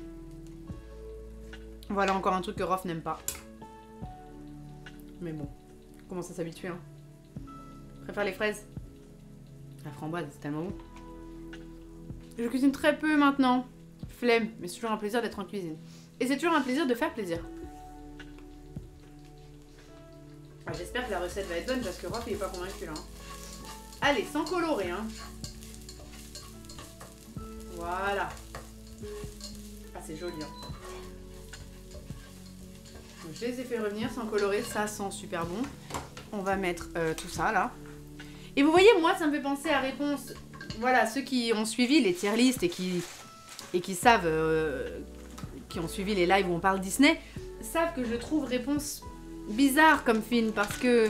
Voilà encore un truc que Rof n'aime pas. Mais bon, on commence à s'habituer, hein. Je préfère les fraises. La framboise, c'est tellement bon. Je cuisine très peu maintenant. Flemme, mais c'est toujours un plaisir d'être en cuisine. Et c'est toujours un plaisir de faire plaisir. Ah, j'espère que la recette va être bonne parce que Rof il est pas convaincu là. Hein. Allez, sans colorer, hein. Voilà. Ah, c'est joli, hein. Donc, je les ai fait revenir sans colorer, ça sent super bon. On va mettre euh, tout ça là. Et vous voyez, moi ça me fait penser à Réponse. Voilà, ceux qui ont suivi les tier lists et qui, et qui savent, euh, qui ont suivi les lives où on parle Disney, savent que je trouve Réponse bizarre comme film parce que...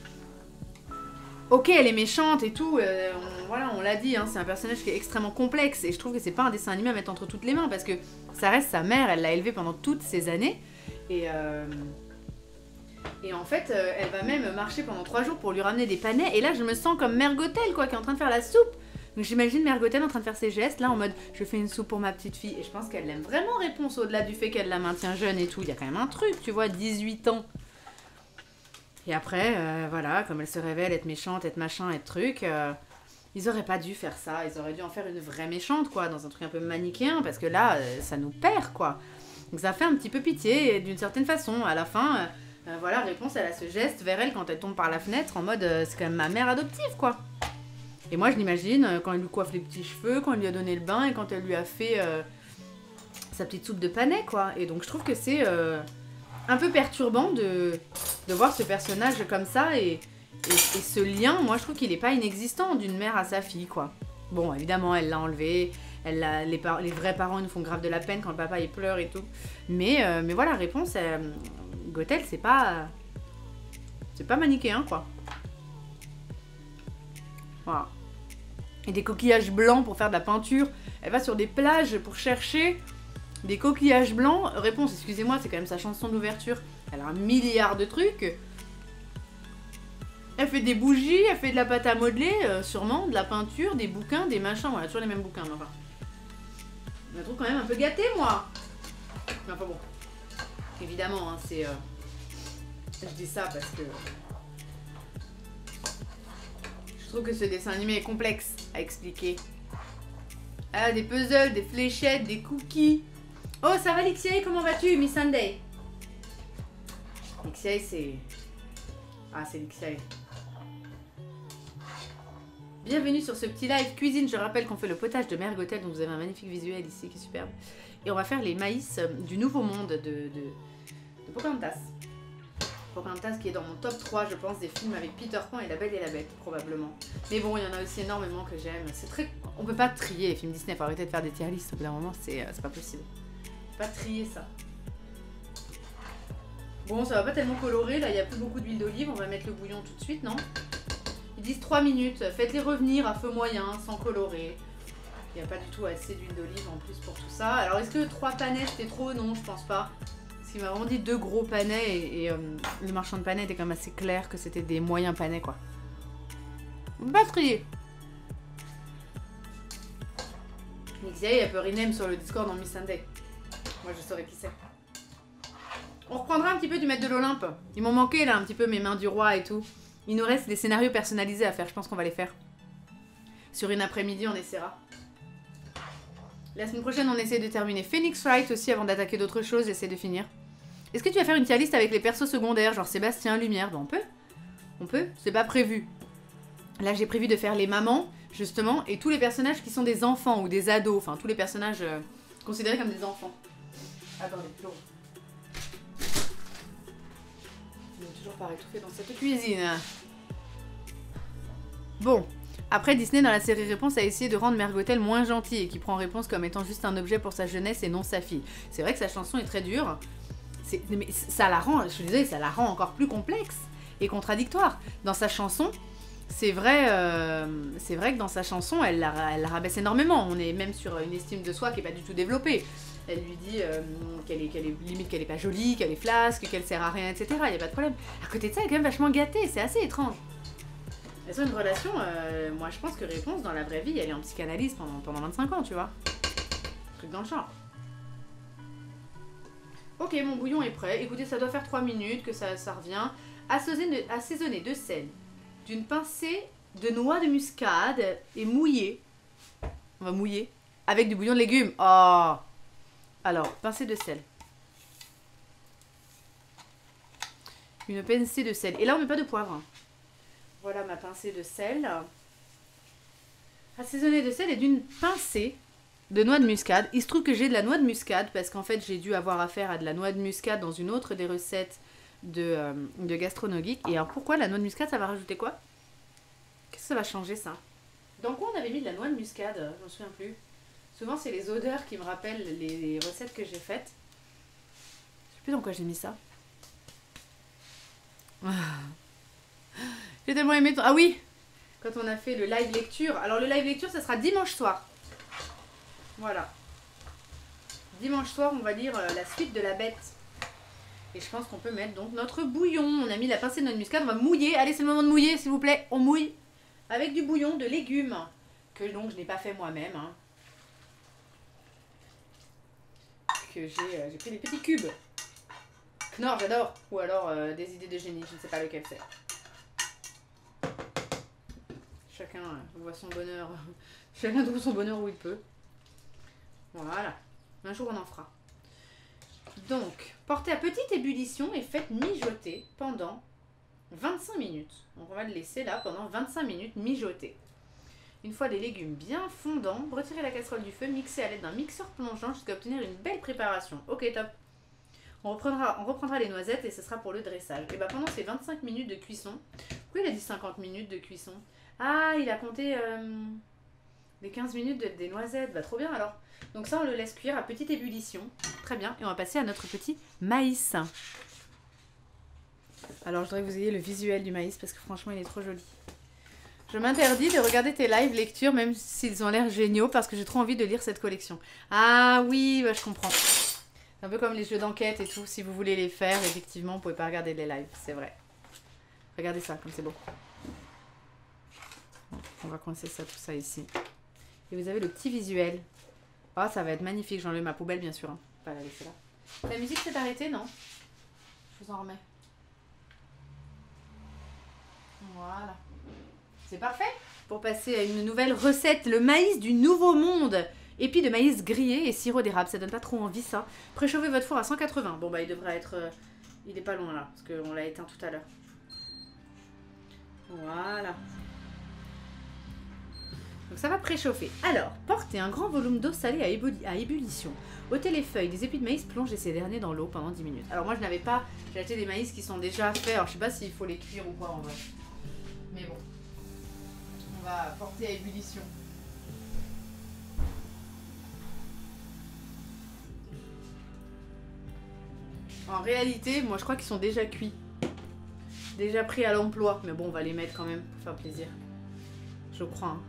Ok, elle est méchante et tout, euh, on, voilà, on l'a dit, hein, c'est un personnage qui est extrêmement complexe et je trouve que c'est pas un dessin animé à mettre entre toutes les mains parce que ça reste sa mère, elle l'a élevée pendant toutes ces années et... Euh, Et en fait, euh, elle va même marcher pendant trois jours pour lui ramener des panais. Et là, je me sens comme Mère Gothel, quoi, qui est en train de faire la soupe. Donc j'imagine Mère Gothel en train de faire ses gestes, là, en mode, je fais une soupe pour ma petite fille. Et je pense qu'elle l'aime vraiment, Réponse, au-delà du fait qu'elle la maintient jeune et tout. Il y a quand même un truc, tu vois, dix-huit ans. Et après, euh, voilà, comme elle se révèle être méchante, être machin, être truc... Euh, ils auraient pas dû faire ça. Ils auraient dû en faire une vraie méchante, quoi, dans un truc un peu manichéen. Parce que là, euh, ça nous perd, quoi. Donc ça fait un petit peu pitié, d'une certaine façon. À la fin... Euh, Euh, voilà, Réponse, elle a ce geste vers elle quand elle tombe par la fenêtre en mode euh, c'est quand même ma mère adoptive, quoi. Et moi, je l'imagine euh, quand elle lui coiffe les petits cheveux, quand elle lui a donné le bain et quand elle lui a fait euh, sa petite soupe de panais, quoi. Et donc, je trouve que c'est euh, un peu perturbant de, de voir ce personnage comme ça et, et, et ce lien, moi, je trouve qu'il est pas inexistant d'une mère à sa fille, quoi. Bon, évidemment, elle l'a enlevé. Elle a, les, par les vrais parents, ils nous font grave de la peine quand le papa, il pleure et tout. Mais, euh, mais voilà, Réponse... Euh, Gothel, c'est pas... C'est pas manichéen, quoi. Voilà. et des coquillages blancs pour faire de la peinture. Elle va sur des plages pour chercher des coquillages blancs. Réponse, excusez-moi, c'est quand même sa chanson d'ouverture. Elle a un milliard de trucs. Elle fait des bougies, elle fait de la pâte à modeler, euh, sûrement, de la peinture, des bouquins, des machins. Voilà, toujours les mêmes bouquins, mais enfin. Je me trouve quand même un peu gâtée, moi. Mais enfin bon. Évidemment, hein, c'est... Euh... Je dis ça parce que... Je trouve que ce dessin animé est complexe à expliquer. Ah, des puzzles, des fléchettes, des cookies. Oh, ça va, Lixiae? Comment vas-tu, Miss Sunday? Lixiae, c'est... Ah, c'est Lixiae. Bienvenue sur ce petit live cuisine. Je rappelle qu'on fait le potage de Mergotel, donc vous avez un magnifique visuel ici qui est superbe. Et on va faire les maïs du Nouveau Monde de, de, de Pocahontas. Pocahontas qui est dans mon top trois, je pense, des films avec Peter Pan et La Belle et la Bête, probablement. Mais bon, il y en a aussi énormément que j'aime. C'est très... On peut pas trier les films Disney, faut arrêter de faire des tier lists. Au bout d'un moment, c'est euh, pas possible. On peut pas trier ça. Bon, ça va pas tellement colorer, là, il y a plus beaucoup d'huile d'olive. On va mettre le bouillon tout de suite, non? Ils disent trois minutes, faites-les revenir à feu moyen, sans colorer. Il n'y a pas du tout assez d'huile d'olive en plus pour tout ça. Alors, est-ce que trois panais c'était trop? Non, je pense pas. Parce qu'il m'a vraiment dit deux gros panais et, et euh, le marchand de panais était quand même assez clair que c'était des moyens panais, quoi. On peut pas trier. Nixiae, elle peut rename sur le Discord en Miss Sunday. Moi, je saurais qui c'est. On reprendra un petit peu du maître de l'Olympe. Ils m'ont manqué, là, un petit peu mes mains du roi et tout. Il nous reste des scénarios personnalisés à faire, je pense qu'on va les faire. Sur une après-midi, on essaiera. La semaine prochaine, on essaie de terminer Phoenix Wright aussi avant d'attaquer d'autres choses, j'essaie de finir. Est-ce que tu vas faire une tier list avec les persos secondaires, genre Sébastien, Lumière? Bon, on peut. On peut, c'est pas prévu. Là, j'ai prévu de faire les mamans, justement, et tous les personnages qui sont des enfants ou des ados. Enfin, tous les personnages euh, considérés comme des enfants. Attendez, l'eau. Je vais toujours pas étouffé dans cette cuisine. Bon. Après, Disney, dans la série Réponse, a essayé de rendre Mergotel moins gentil et qui prend Réponse comme étant juste un objet pour sa jeunesse et non sa fille. C'est vrai que sa chanson est très dure. C'est... Mais ça la rend, je suis désolée, ça la rend encore plus complexe et contradictoire. Dans sa chanson, c'est vrai, euh, c'est vrai que dans sa chanson, elle la, elle la rabaisse énormément. On est même sur une estime de soi qui n'est pas du tout développée. Elle lui dit euh, qu'elle est, qu'elle est limite qu'elle est pas jolie, qu'elle est flasque, qu'elle sert à rien, et cetera. Il n'y a pas de problème. À côté de ça, elle est quand même vachement gâtée. C'est assez étrange. Elles ont une relation, euh, moi je pense que Réponse dans la vraie vie, elle est en psychanalyse pendant, pendant vingt-cinq ans, tu vois. Truc dans le genre. Ok, mon bouillon est prêt. Écoutez, ça doit faire trois minutes que ça, ça revient. Assaisonner, assaisonner de sel, d'une pincée de noix de muscade et mouiller. On va mouiller. Avec du bouillon de légumes. Oh! Alors, pincée de sel. Une pincée de sel. Et là, on met pas de poivre. Hein. Voilà ma pincée de sel. Assaisonner de sel et d'une pincée de noix de muscade. Il se trouve que j'ai de la noix de muscade parce qu'en fait j'ai dû avoir affaire à de la noix de muscade dans une autre des recettes de, euh, de Gastronogeek. Et alors pourquoi la noix de muscade, ça va rajouter quoi? Qu'est-ce que ça va changer ça? Dans quoi on avait mis de la noix de muscade? Je m'en souviens plus. Souvent c'est les odeurs qui me rappellent les, les recettes que j'ai faites. Je sais plus dans quoi j'ai mis ça. Ah. J'ai tellement aimé ton... Ah oui, quand on a fait le live lecture. Alors le live lecture, ça sera dimanche soir. Voilà. Dimanche soir, on va lire euh, la suite de La Bête. Et je pense qu'on peut mettre donc notre bouillon. On a mis la pincée de notre muscade, on va mouiller. Allez, c'est le moment de mouiller, s'il vous plaît. On mouille avec du bouillon de légumes. Que donc je n'ai pas fait moi-même. Hein. Que j'ai euh, j'ai pris des petits cubes. Knorr, j'adore. Ou alors euh, des idées de génie, je ne sais pas lequel c'est. Chacun voit son bonheur, chacun trouve son bonheur où il peut. Voilà, un jour on en fera. Donc, portez à petite ébullition et faites mijoter pendant vingt-cinq minutes. Donc on va le laisser là pendant vingt-cinq minutes mijoter. Une fois les légumes bien fondants, retirez la casserole du feu, mixez à l'aide d'un mixeur plongeant jusqu'à obtenir une belle préparation. Ok, top. On reprendra, on reprendra les noisettes et ce sera pour le dressage. Et bah pendant ces vingt-cinq minutes de cuisson, pourquoi il a dit cinquante minutes de cuisson? Ah, il a compté euh, les quinze minutes de, des noisettes. Bah, trop bien alors. Donc ça, on le laisse cuire à petite ébullition. Très bien. Et on va passer à notre petit maïs. Alors, je voudrais que vous ayez le visuel du maïs parce que franchement, il est trop joli. Je m'interdis de regarder tes lives lecture, même s'ils ont l'air géniaux, parce que j'ai trop envie de lire cette collection. Ah oui, bah, je comprends. C'est un peu comme les jeux d'enquête et tout. Si vous voulez les faire, effectivement, vous pouvez pas regarder les lives, c'est vrai. Regardez ça, comme c'est beau. On va coincer ça, tout ça ici. Et vous avez le petit visuel. Ah, oh, ça va être magnifique. J'enlève ma poubelle, bien sûr. Hein. Pas la laisser là. La musique s'est arrêtée, non? Je vous en remets. Voilà. C'est parfait pour passer à une nouvelle recette. Le maïs du nouveau monde. Épis de maïs grillé et sirop d'érable. Ça donne pas trop envie, ça. Préchauffez votre four à cent quatre-vingts. Bon, bah, il devrait être... Euh, il est pas loin, là. Parce qu'on l'a éteint tout à l'heure. Voilà. Donc ça va préchauffer. Alors, portez un grand volume d'eau salée à, ébulli à ébullition. Ôtez les feuilles des épis de maïs, plongez ces derniers dans l'eau pendant dix minutes. Alors moi je n'avais pas, j'ai acheté des maïs qui sont déjà faits. Alors je sais pas s'il faut les cuire ou quoi en vrai. Mais bon. On va porter à ébullition. En réalité, moi je crois qu'ils sont déjà cuits. Déjà pris à l'emploi. Mais bon, on va les mettre quand même pour faire plaisir. Je crois. Hein.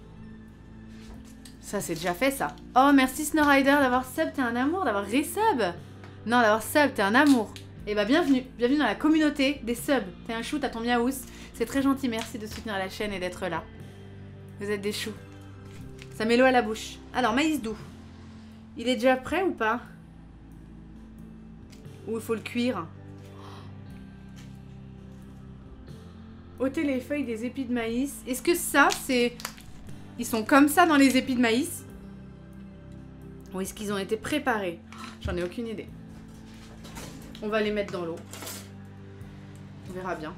Ça, c'est déjà fait, ça. Oh, merci Snowrider d'avoir sub. T'es un amour, d'avoir resub. Non, d'avoir sub, t'es un amour. Et bah, bienvenue. Bienvenue dans la communauté des subs. T'es un chou, t'as ton miaous. C'est très gentil, merci de soutenir la chaîne et d'être là. Vous êtes des choux. Ça met l'eau à la bouche. Alors, maïs doux. Il est déjà prêt ou pas? Ou il faut le cuire? Ôtez les feuilles des épis de maïs. Est-ce que ça, c'est... Ils sont comme ça dans les épis de maïs? Ou est-ce qu'ils ont été préparés? J'en ai aucune idée. On va les mettre dans l'eau. On verra bien.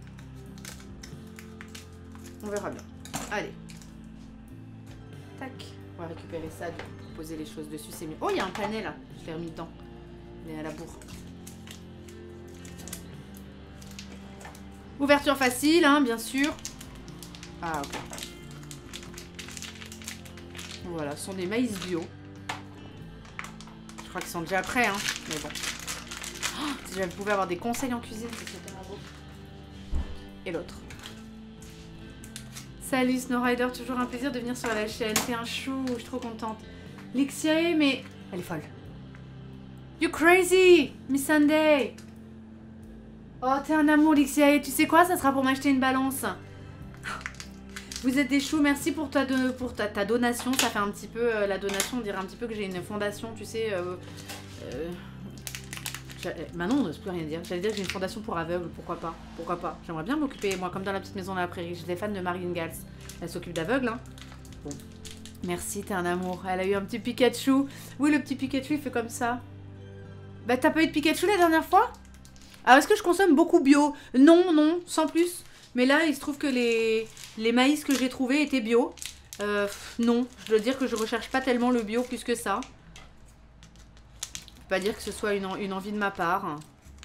On verra bien. Allez. Tac. On va récupérer ça, pour poser les choses dessus. C'est mieux. Oh, il y a un panel là. Je l'ai remis dedans. Il est à la bourre. Ouverture facile, hein, bien sûr. Ah, ok. Voilà, ce sont des maïs bio. Je crois qu'ils sont déjà prêts, hein. Mais bon. Oh, si je pouvais avoir des conseils en cuisine, c'est tellement beau. Et l'autre. Salut Snowrider, toujours un plaisir de venir sur la chaîne. T'es un chou, je suis trop contente. Lixiae, mais... Elle est folle. You crazy, Miss Sunday. Oh, t'es un amour, Lixiae. Tu sais quoi, ça sera pour m'acheter une balance. Vous êtes des choux, merci pour, ta, de, pour ta, ta donation. Ça fait un petit peu, euh, la donation, on dirait un petit peu que j'ai une fondation, tu sais. Euh, euh, Manon, on n'ose plus rien dire. J'allais dire que j'ai une fondation pour aveugles, pourquoi pas. Pourquoi pas. J'aimerais bien m'occuper, moi, comme dans la petite maison de la prairie. J'étais fan de Marion Gals. Elle s'occupe d'aveugles, hein. Bon. Merci, t'es un amour. Elle a eu un petit Pikachu. Oui, le petit Pikachu, il fait comme ça. Bah, t'as pas eu de Pikachu la dernière fois? Ah, est-ce que je consomme beaucoup bio? Non, non, sans plus. Mais là, il se trouve que les, les maïs que j'ai trouvés étaient bio. Euh, non, je dois dire que je recherche pas tellement le bio plus que ça. Je peux pas dire que ce soit une, une envie de ma part.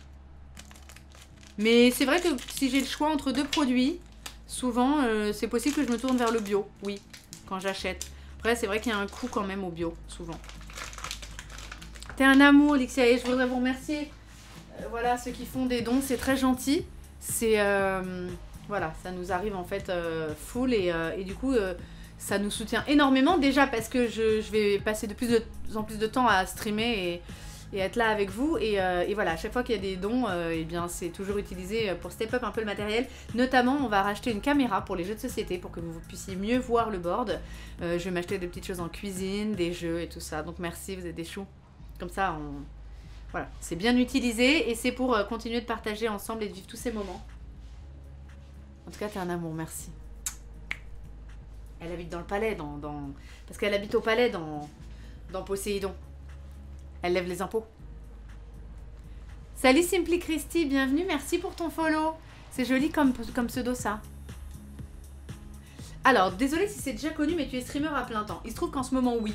Mais c'est vrai que si j'ai le choix entre deux produits, souvent, euh, c'est possible que je me tourne vers le bio, oui, quand j'achète. Après, c'est vrai qu'il y a un coût quand même au bio, souvent. T'es un amour, Lixiae. Je voudrais vous remercier. Euh, voilà, ceux qui font des dons, c'est très gentil. C'est... Euh, voilà, ça nous arrive en fait euh, full et, euh, et du coup, euh, ça nous soutient énormément. Déjà parce que je, je vais passer de plus de, en plus de temps à streamer et, et être là avec vous. Et, euh, et voilà, à chaque fois qu'il y a des dons, euh, eh bien, c'est toujours utilisé pour step up un peu le matériel. Notamment, on va racheter une caméra pour les jeux de société pour que vous puissiez mieux voir le board. Euh, je vais m'acheter des petites choses en cuisine, des jeux et tout ça. Donc merci, vous êtes des choux. Comme ça, on... voilà, c'est bien utilisé et c'est pour euh, continuer de partager ensemble et de vivre tous ces moments. En tout cas, t'es un amour, merci. Elle habite dans le palais, dans, dans... parce qu'elle habite au palais dans, dans Poséidon. Elle lève les impôts. Salut Simply Christy, bienvenue, merci pour ton follow. C'est joli comme, comme pseudo ça. Alors, désolé si c'est déjà connu, mais tu es streamer à plein temps. Il se trouve qu'en ce moment, oui.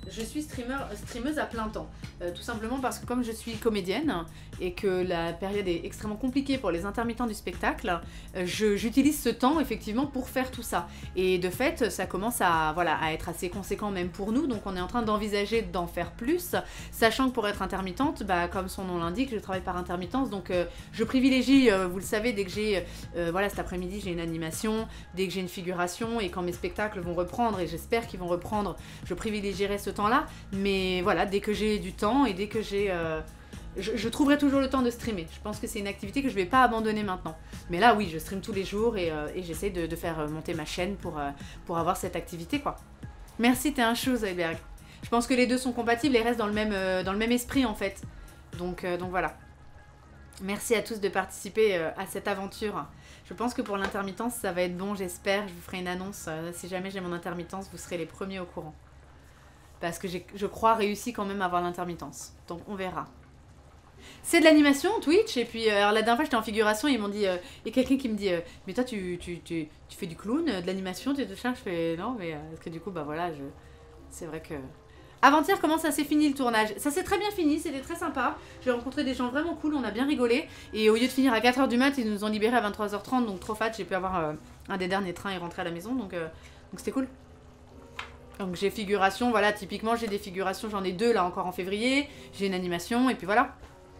je suis streamer, streameuse à plein temps. Euh, tout simplement parce que comme je suis comédienne et que la période est extrêmement compliquée pour les intermittents du spectacle, euh, j'utilise ce temps effectivement pour faire tout ça. Et de fait, ça commence à, voilà, à être assez conséquent même pour nous, donc on est en train d'envisager d'en faire plus, sachant que pour être intermittente, bah, comme son nom l'indique, je travaille par intermittence, donc euh, je privilégie, euh, vous le savez, dès que j'ai, euh, voilà, cet après-midi j'ai une animation, dès que j'ai une figuration, et quand mes spectacles vont reprendre, et j'espère qu'ils vont reprendre, je privilégierai ce temps-là, mais voilà, dès que j'ai du temps et dès que j'ai... Euh, je, je trouverai toujours le temps de streamer. Je pense que c'est une activité que je vais pas abandonner maintenant. Mais là, oui, je stream tous les jours et, euh, et j'essaie de, de faire monter ma chaîne pour, euh, pour avoir cette activité, quoi. Merci, t'es un chou, Zoidberg. Je pense que les deux sont compatibles et restent dans le même, euh, dans le même esprit, en fait. Donc, euh, donc voilà. Merci à tous de participer euh, à cette aventure. Je pense que pour l'intermittence, ça va être bon, j'espère. Je vous ferai une annonce. Euh, si jamais j'ai mon intermittence, vous serez les premiers au courant. Parce que je crois réussi quand même à avoir l'intermittence. Donc on verra. C'est de l'animation, Twitch. Et puis euh, alors, la dernière fois j'étais en figuration, ils m'ont dit... Euh, et quelqu'un qui me dit, euh, mais toi tu, tu, tu, tu fais du clown, de l'animation, tu te cherches. Je fais non, mais... Euh, parce que du coup, bah voilà, je... c'est vrai que... Avant-hier, comment ça s'est fini le tournage? Ça s'est très bien fini, c'était très sympa. J'ai rencontré des gens vraiment cool, on a bien rigolé. Et au lieu de finir à quatre heures du mat, ils nous ont libérés à vingt-trois heures trente, donc trop fat, j'ai pu avoir euh, un des derniers trains et rentrer à la maison, donc euh, donc c'était cool. Donc j'ai figuration, voilà, typiquement j'ai des figurations, j'en ai deux là encore en février, j'ai une animation, et puis voilà.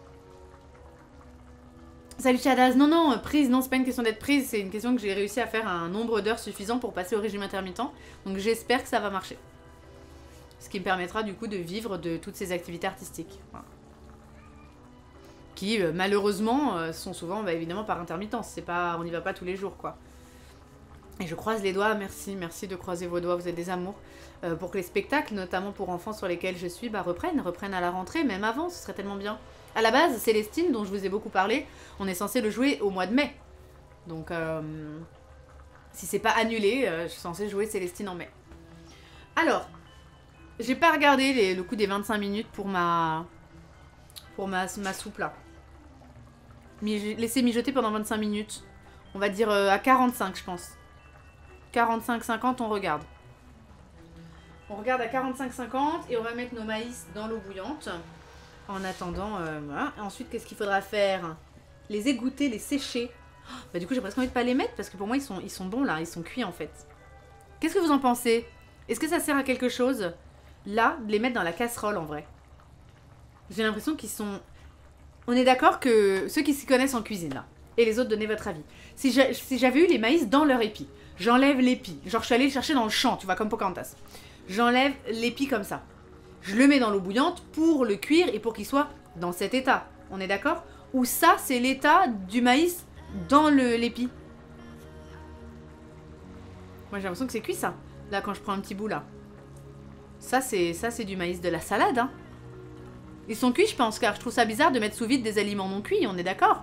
Salut Chadaz, non non, prise, non c'est pas une question d'être prise, c'est une question que j'ai réussi à faire un nombre d'heures suffisant pour passer au régime intermittent, donc j'espère que ça va marcher. Ce qui me permettra du coup de vivre de toutes ces activités artistiques. Voilà. Qui euh, malheureusement euh, sont souvent bah, évidemment par intermittence, c'est pas, on n'y va pas tous les jours quoi. Et je croise les doigts, merci, merci de croiser vos doigts, vous êtes des amours, euh, pour que les spectacles, notamment pour enfants sur lesquels je suis, bah, reprennent, reprennent à la rentrée, même avant, ce serait tellement bien. À la base, Célestine, dont je vous ai beaucoup parlé, on est censé le jouer au mois de mai. Donc, euh, si c'est pas annulé, euh, je suis censée jouer Célestine en mai. Alors, j'ai pas regardé les, le coup des vingt-cinq minutes pour ma, pour ma, ma soupe là. Mais laissez mijoter pendant vingt-cinq minutes. On va dire euh, à quarante-cinq, je pense. quarante-cinq cinquante, on regarde. On regarde à quarante-cinq cinquante et on va mettre nos maïs dans l'eau bouillante. En attendant, euh, voilà. Et ensuite, qu'est-ce qu'il faudra faire? Les égoutter, les sécher. Oh, bah, du coup, j'ai presque envie de pas les mettre parce que pour moi, ils sont, ils sont bons là. Ils sont cuits en fait. Qu'est-ce que vous en pensez? Est-ce que ça sert à quelque chose? Là, de les mettre dans la casserole en vrai. J'ai l'impression qu'ils sont... On est d'accord que ceux qui s'y connaissent en cuisine là. Et les autres, donnez votre avis. Si j'avais si eu les maïs dans leur épi, j'enlève l'épi. Genre, je suis allée le chercher dans le champ, tu vois, comme Pocahontas. J'enlève l'épi comme ça. Je le mets dans l'eau bouillante pour le cuire et pour qu'il soit dans cet état. On est d'accord? Ou ça, c'est l'état du maïs dans l'épi. Moi, j'ai l'impression que c'est cuit, ça. Là, quand je prends un petit bout, là. Ça, c'est ça, c'est du maïs de la salade, hein. Ils sont cuits, je pense, car je trouve ça bizarre de mettre sous vide des aliments non cuits, on est d'accord?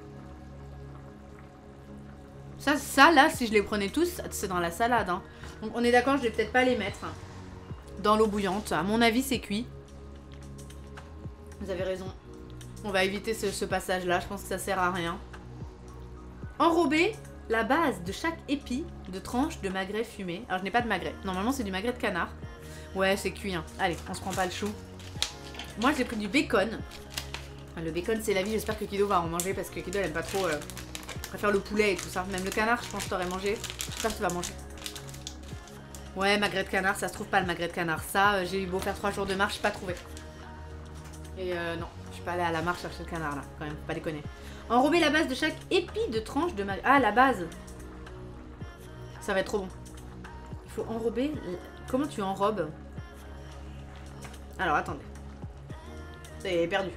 Ça, ça, là, si je les prenais tous, c'est dans la salade, hein. Donc, on est d'accord, je vais peut-être pas les mettre dans l'eau bouillante. À mon avis, c'est cuit. Vous avez raison. On va éviter ce, ce passage-là, je pense que ça sert à rien. Enrober la base de chaque épi de tranches de magret fumé. Alors, je n'ai pas de magret. Normalement, c'est du magret de canard. Ouais, c'est cuit, hein. Allez, on se prend pas le chou. Moi, j'ai pris du bacon. Le bacon, c'est la vie. J'espère que Kido va en manger parce que Kido, elle aime pas trop... Euh, préfère le poulet et tout ça. Même le canard, je pense que t'aurais mangé. J'espère que tu vas manger. Ouais, magret de canard, ça se trouve pas le magret de canard. Ça, euh, j'ai eu beau faire trois jours de marche, j'ai pas trouvé. Et euh, non, je suis pas allée à la marche chercher le canard là, quand même, faut pas déconner. Enrober la base de chaque épi de tranche de magret. Ah, la base. Ça va être trop bon. Il faut enrober... Comment tu enrobes? Alors, attendez. C'est perdu.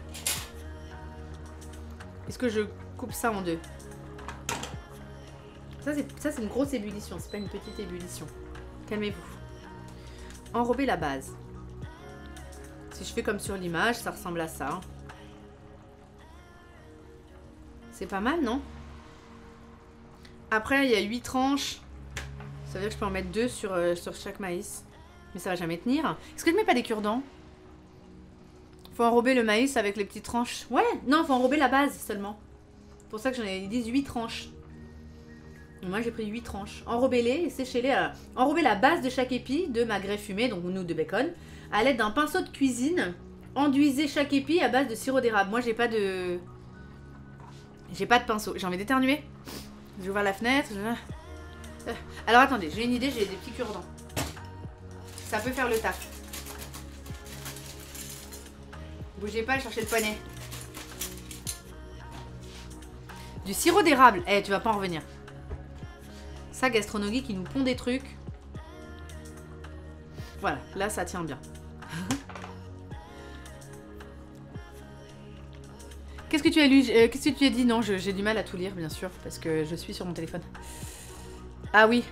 Est-ce que je coupe ça en deux? Ça, c'est une grosse ébullition. C'est pas une petite ébullition. Calmez-vous. Enrober la base. Si je fais comme sur l'image, ça ressemble à ça. C'est pas mal, non? Après, il y a huit tranches. Ça veut dire que je peux en mettre deux sur, euh, sur chaque maïs. Mais ça va jamais tenir. Est-ce que je mets pas des cure-dents? Faut enrober le maïs avec les petites tranches. Ouais, non, faut enrober la base seulement. C'est pour ça que j'en ai dit huit tranches. Et moi, j'ai pris huit tranches. Enrobez-les et séchez-les. Enrobez la base de chaque épi de magret fumé, donc nous de bacon, À l'aide d'un pinceau de cuisine, enduisez chaque épi à base de sirop d'érable. Moi, j'ai pas de... J'ai pas de pinceau. J'ai envie d'éternuer. Je vais ouvrir la fenêtre. Je... Alors, attendez. J'ai une idée. J'ai des petits cure-dents. Ça peut faire le taf. Bougez pas, cherchez le poney. Du sirop d'érable. Eh, tu vas pas en revenir. Ça, Gastronomie qui nous pond des trucs. Voilà, là, ça tient bien. Qu'est-ce que tu as lu euh, Qu'est-ce que tu as dit? Non, j'ai du mal à tout lire, bien sûr, parce que je suis sur mon téléphone. Ah oui.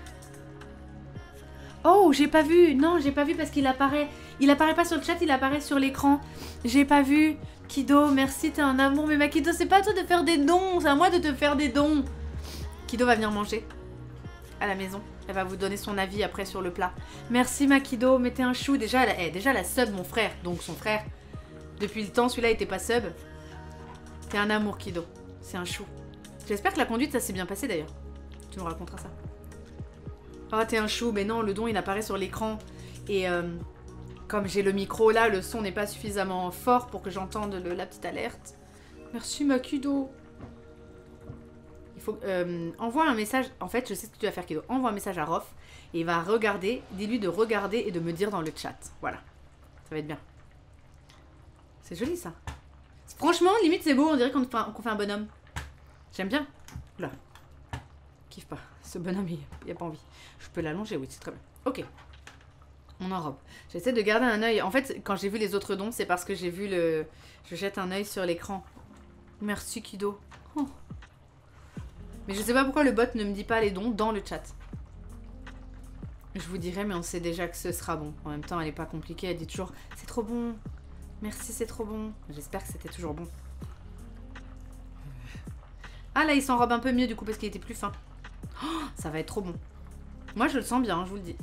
Oh, j'ai pas vu. Non, j'ai pas vu parce qu'il apparaît. Il apparaît pas sur le chat, il apparaît sur l'écran. J'ai pas vu. Kido, merci, t'es un amour. Mais ma Kido, c'est pas à toi de faire des dons. C'est à moi de te faire des dons. Kido va venir manger à la maison. Elle va vous donner son avis après sur le plat. Merci ma Kido, mettez un chou. Déjà, elle, eh, déjà la sub, mon frère. Donc son frère. Depuis le temps, celui-là était pas sub. T'es un amour, Kido. C'est un chou. J'espère que la conduite, ça s'est bien passé d'ailleurs. Tu nous raconteras ça. Oh, t'es un chou. Mais non, le don, il apparaît sur l'écran. Et euh, comme j'ai le micro là, le son n'est pas suffisamment fort pour que j'entende la petite alerte. Merci, ma Kido. Il faut... Euh, envoie un message... En fait, je sais ce que tu vas faire, Kido. Envoie un message à Rof. Et il va regarder. Dis-lui de regarder et de me dire dans le chat. Voilà. Ça va être bien. C'est joli, ça. Franchement, limite, c'est beau. On dirait qu'on fait, qu'on fait un bonhomme. J'aime bien. Oula. Kiffe pas. Ce bonhomme, il n'y a pas envie. Je peux l'allonger, oui, c'est très bien. Ok. On enrobe. J'essaie de garder un œil. En fait, quand j'ai vu les autres dons, c'est parce que j'ai vu le... Je jette un œil sur l'écran. Merci, Kido. Oh. Mais je sais pas pourquoi le bot ne me dit pas les dons dans le chat. Je vous dirai, mais on sait déjà que ce sera bon. En même temps, elle est pas compliquée. Elle dit toujours, c'est trop bon. Merci, c'est trop bon. J'espère que c'était toujours bon. Ah là, il s'enrobe un peu mieux du coup parce qu'il était plus fin. Oh, ça va être trop bon. Moi, je le sens bien, je vous le dis.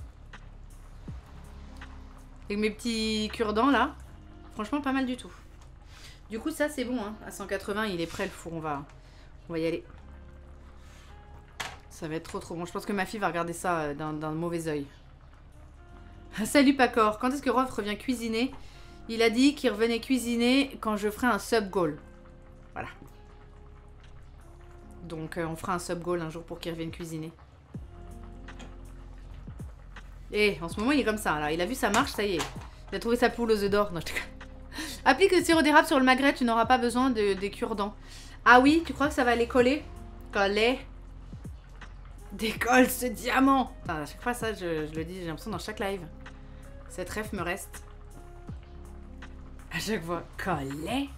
Avec mes petits cure-dents là, franchement, pas mal du tout. Du coup, ça, c'est bon. Hein. À cent quatre-vingts, il est prêt le four. On va, on va y aller. Ça va être trop trop bon. Je pense que ma fille va regarder ça d'un mauvais oeil. Salut Pacor. Quand est-ce que Rolf revient cuisiner? Il a dit qu'il revenait cuisiner quand je ferai un sub goal. Voilà. Donc euh, on fera un sub goal un jour pour qu'il revienne cuisiner. Et en ce moment il est comme ça. Là. Il a vu ça marche, ça y est. Il a trouvé sa poule aux œufs d'or. Non, je te... Applique le sirop d'érable sur le magret, tu n'auras pas besoin de, des cure-dents. Ah oui, tu crois que ça va les coller? Coller. Décolle ce diamant. Enfin, à chaque fois ça, je, je le dis, j'ai l'impression dans chaque live. Cette ref me reste. À chaque fois, coller.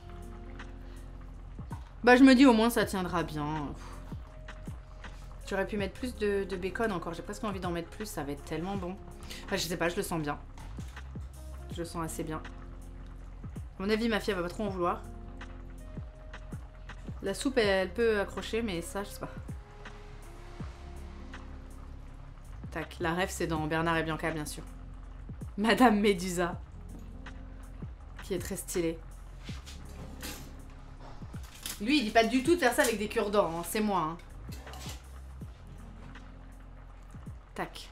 Bah je me dis au moins ça tiendra bien. J'aurais pu mettre plus de, de bacon encore. J'ai presque envie d'en mettre plus, ça va être tellement bon. Enfin je sais pas, je le sens bien. Je le sens assez bien. À mon avis ma fille elle va pas trop en vouloir. La soupe elle, elle peut accrocher mais ça je sais pas. Tac, la ref c'est dans Bernard et Bianca bien sûr. Madame Médusa. Qui est très stylé. Lui, il dit pas du tout de faire ça avec des cure-dents, hein. C'est moi. Hein. Tac.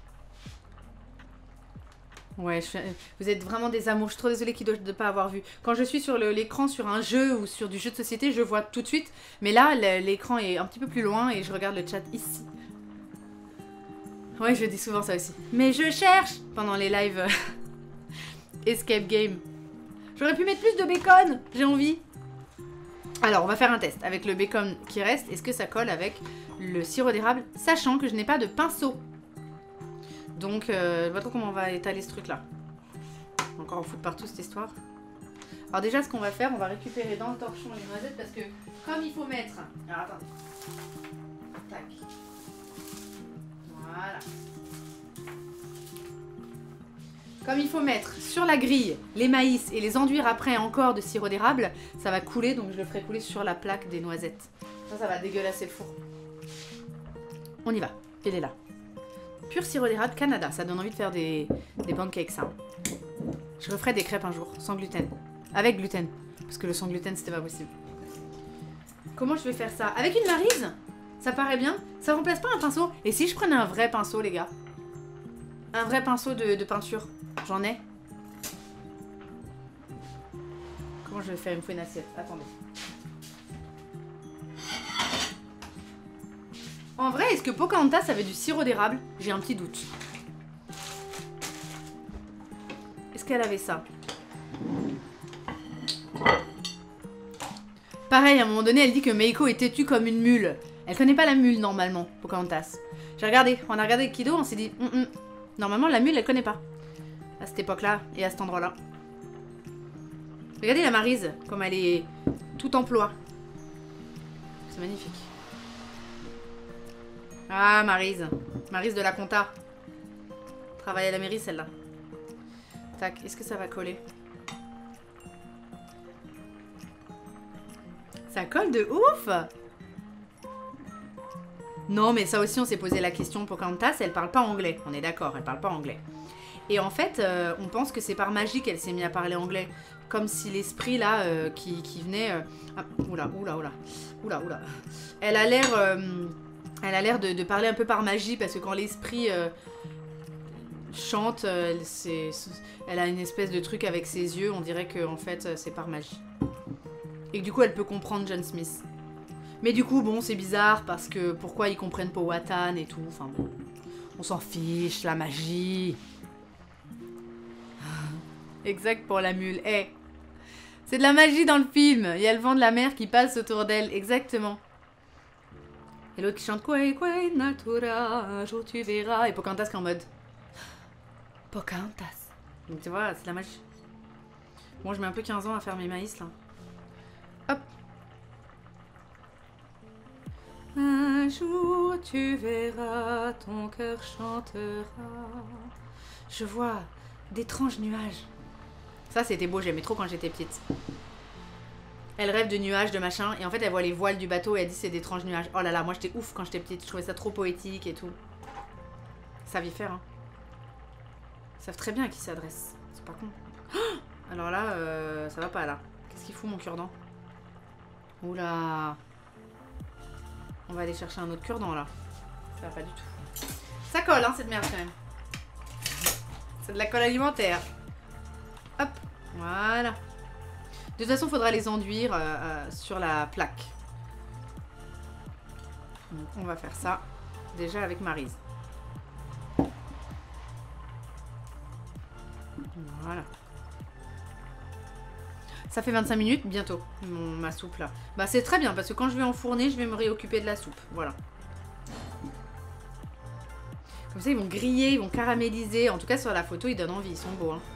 Ouais, je... vous êtes vraiment des amours. Je suis trop désolée qu'il doit de pas avoir vu. Quand je suis sur l'écran sur un jeu ou sur du jeu de société, je vois tout de suite. Mais là, l'écran est un petit peu plus loin et je regarde le chat ici. Ouais, je dis souvent ça aussi. Mais je cherche pendant les lives Escape Game. J'aurais pu mettre plus de bacon, j'ai envie. Alors, on va faire un test. Avec le bacon qui reste, est-ce que ça colle avec le sirop d'érable? Sachant que je n'ai pas de pinceau. Donc, euh, je vois trop comment on va étaler ce truc-là. Encore en foutre partout cette histoire. Alors déjà, ce qu'on va faire, on va récupérer dans le torchon les noisettes parce que comme il faut mettre... Alors, attendez. Tac. Voilà. Comme il faut mettre sur la grille les maïs et les enduire après encore de sirop d'érable, ça va couler, donc je le ferai couler sur la plaque des noisettes. Ça, ça va dégueulasser le four. On y va, il est là. Pur sirop d'érable Canada, ça donne envie de faire des, des pancakes, ça. Je referai des crêpes un jour, sans gluten. Avec gluten, parce que le sans gluten, c'était pas possible. Comment je vais faire ça? Avec une maryse? Ça paraît bien? Ça remplace pas un pinceau? Et si je prenais un vrai pinceau, les gars? Un vrai pinceau de, de peinture? J'en ai. Comment je vais faire? Il me faut une assiette. Attendez. En vrai, est-ce que Pocahontas avait du sirop d'érable? J'ai un petit doute. Est-ce qu'elle avait ça? Pareil, à un moment donné, elle dit que Meiko est têtue comme une mule. Elle connaît pas la mule, normalement, Pocahontas. J'ai regardé, on a regardé avec Kido, on s'est dit... Mm -mm. Normalement, la mule, elle connaît pas. À cette époque-là, et à cet endroit-là. Regardez la Maryse, comme elle est tout emploi. C'est magnifique. Ah, Maryse. Maryse de la compta. Travaille à la mairie, celle-là. Tac, est-ce que ça va coller? Ça colle de ouf! Non, mais ça aussi, on s'est posé la question. Pocahontas, elle parle pas anglais. On est d'accord, elle parle pas anglais. Et en fait, euh, on pense que c'est par magie qu'elle s'est mise à parler anglais. Comme si l'esprit, là, euh, qui, qui venait... Euh... Ah, oula, oula, oula. Oula, oula. Elle a l'air... Euh... Elle a l'air de, de parler un peu par magie, parce que quand l'esprit euh, chante, euh, c'est, elle a une espèce de truc avec ses yeux, on dirait que en fait c'est par magie. Et que du coup elle peut comprendre John Smith. Mais du coup bon c'est bizarre, parce que pourquoi ils comprennent Powhatan et tout, enfin bon, on s'en fiche, la magie. Exact pour la mule, eh hey. C'est de la magie dans le film, il y a le vent de la mer qui passe autour d'elle, exactement. Et l'autre qui chante Quay, Quay, Natura, jour tu verras. Et Pocahontas qui est en mode Pocahontas. Donc tu vois, c'est de la magie. Bon, je mets un peu quinze ans à faire mes maïs là. Hop. Un jour tu verras, ton cœur chantera. Je vois d'étranges nuages. Ça c'était beau, j'aimais trop quand j'étais petite. Elle rêve de nuages, de machin, et en fait elle voit les voiles du bateau et elle dit c'est d'étranges nuages. Oh là là, moi j'étais ouf quand j'étais petite, je trouvais ça trop poétique et tout. Ils savent y faire, hein. Ils savent très bien à qui s'adresse. C'est pas con. Oh, alors là, euh, ça va pas là. Qu'est-ce qu'il fout mon cure-dent? Oula. On va aller chercher un autre cure-dent là. Ça va pas du tout. Ça colle, hein, cette merde quand même. C'est de la colle alimentaire. Hop, voilà. De toute façon, il faudra les enduire euh, euh, sur la plaque. Donc, on va faire ça déjà avec Maryse. Voilà. Ça fait vingt-cinq minutes, bientôt, mon, ma soupe là. Bah c'est très bien, parce que quand je vais enfourner, je vais me réoccuper de la soupe. Voilà. Comme ça, ils vont griller, ils vont caraméliser. En tout cas, sur la photo, ils donnent envie, ils sont beaux, hein.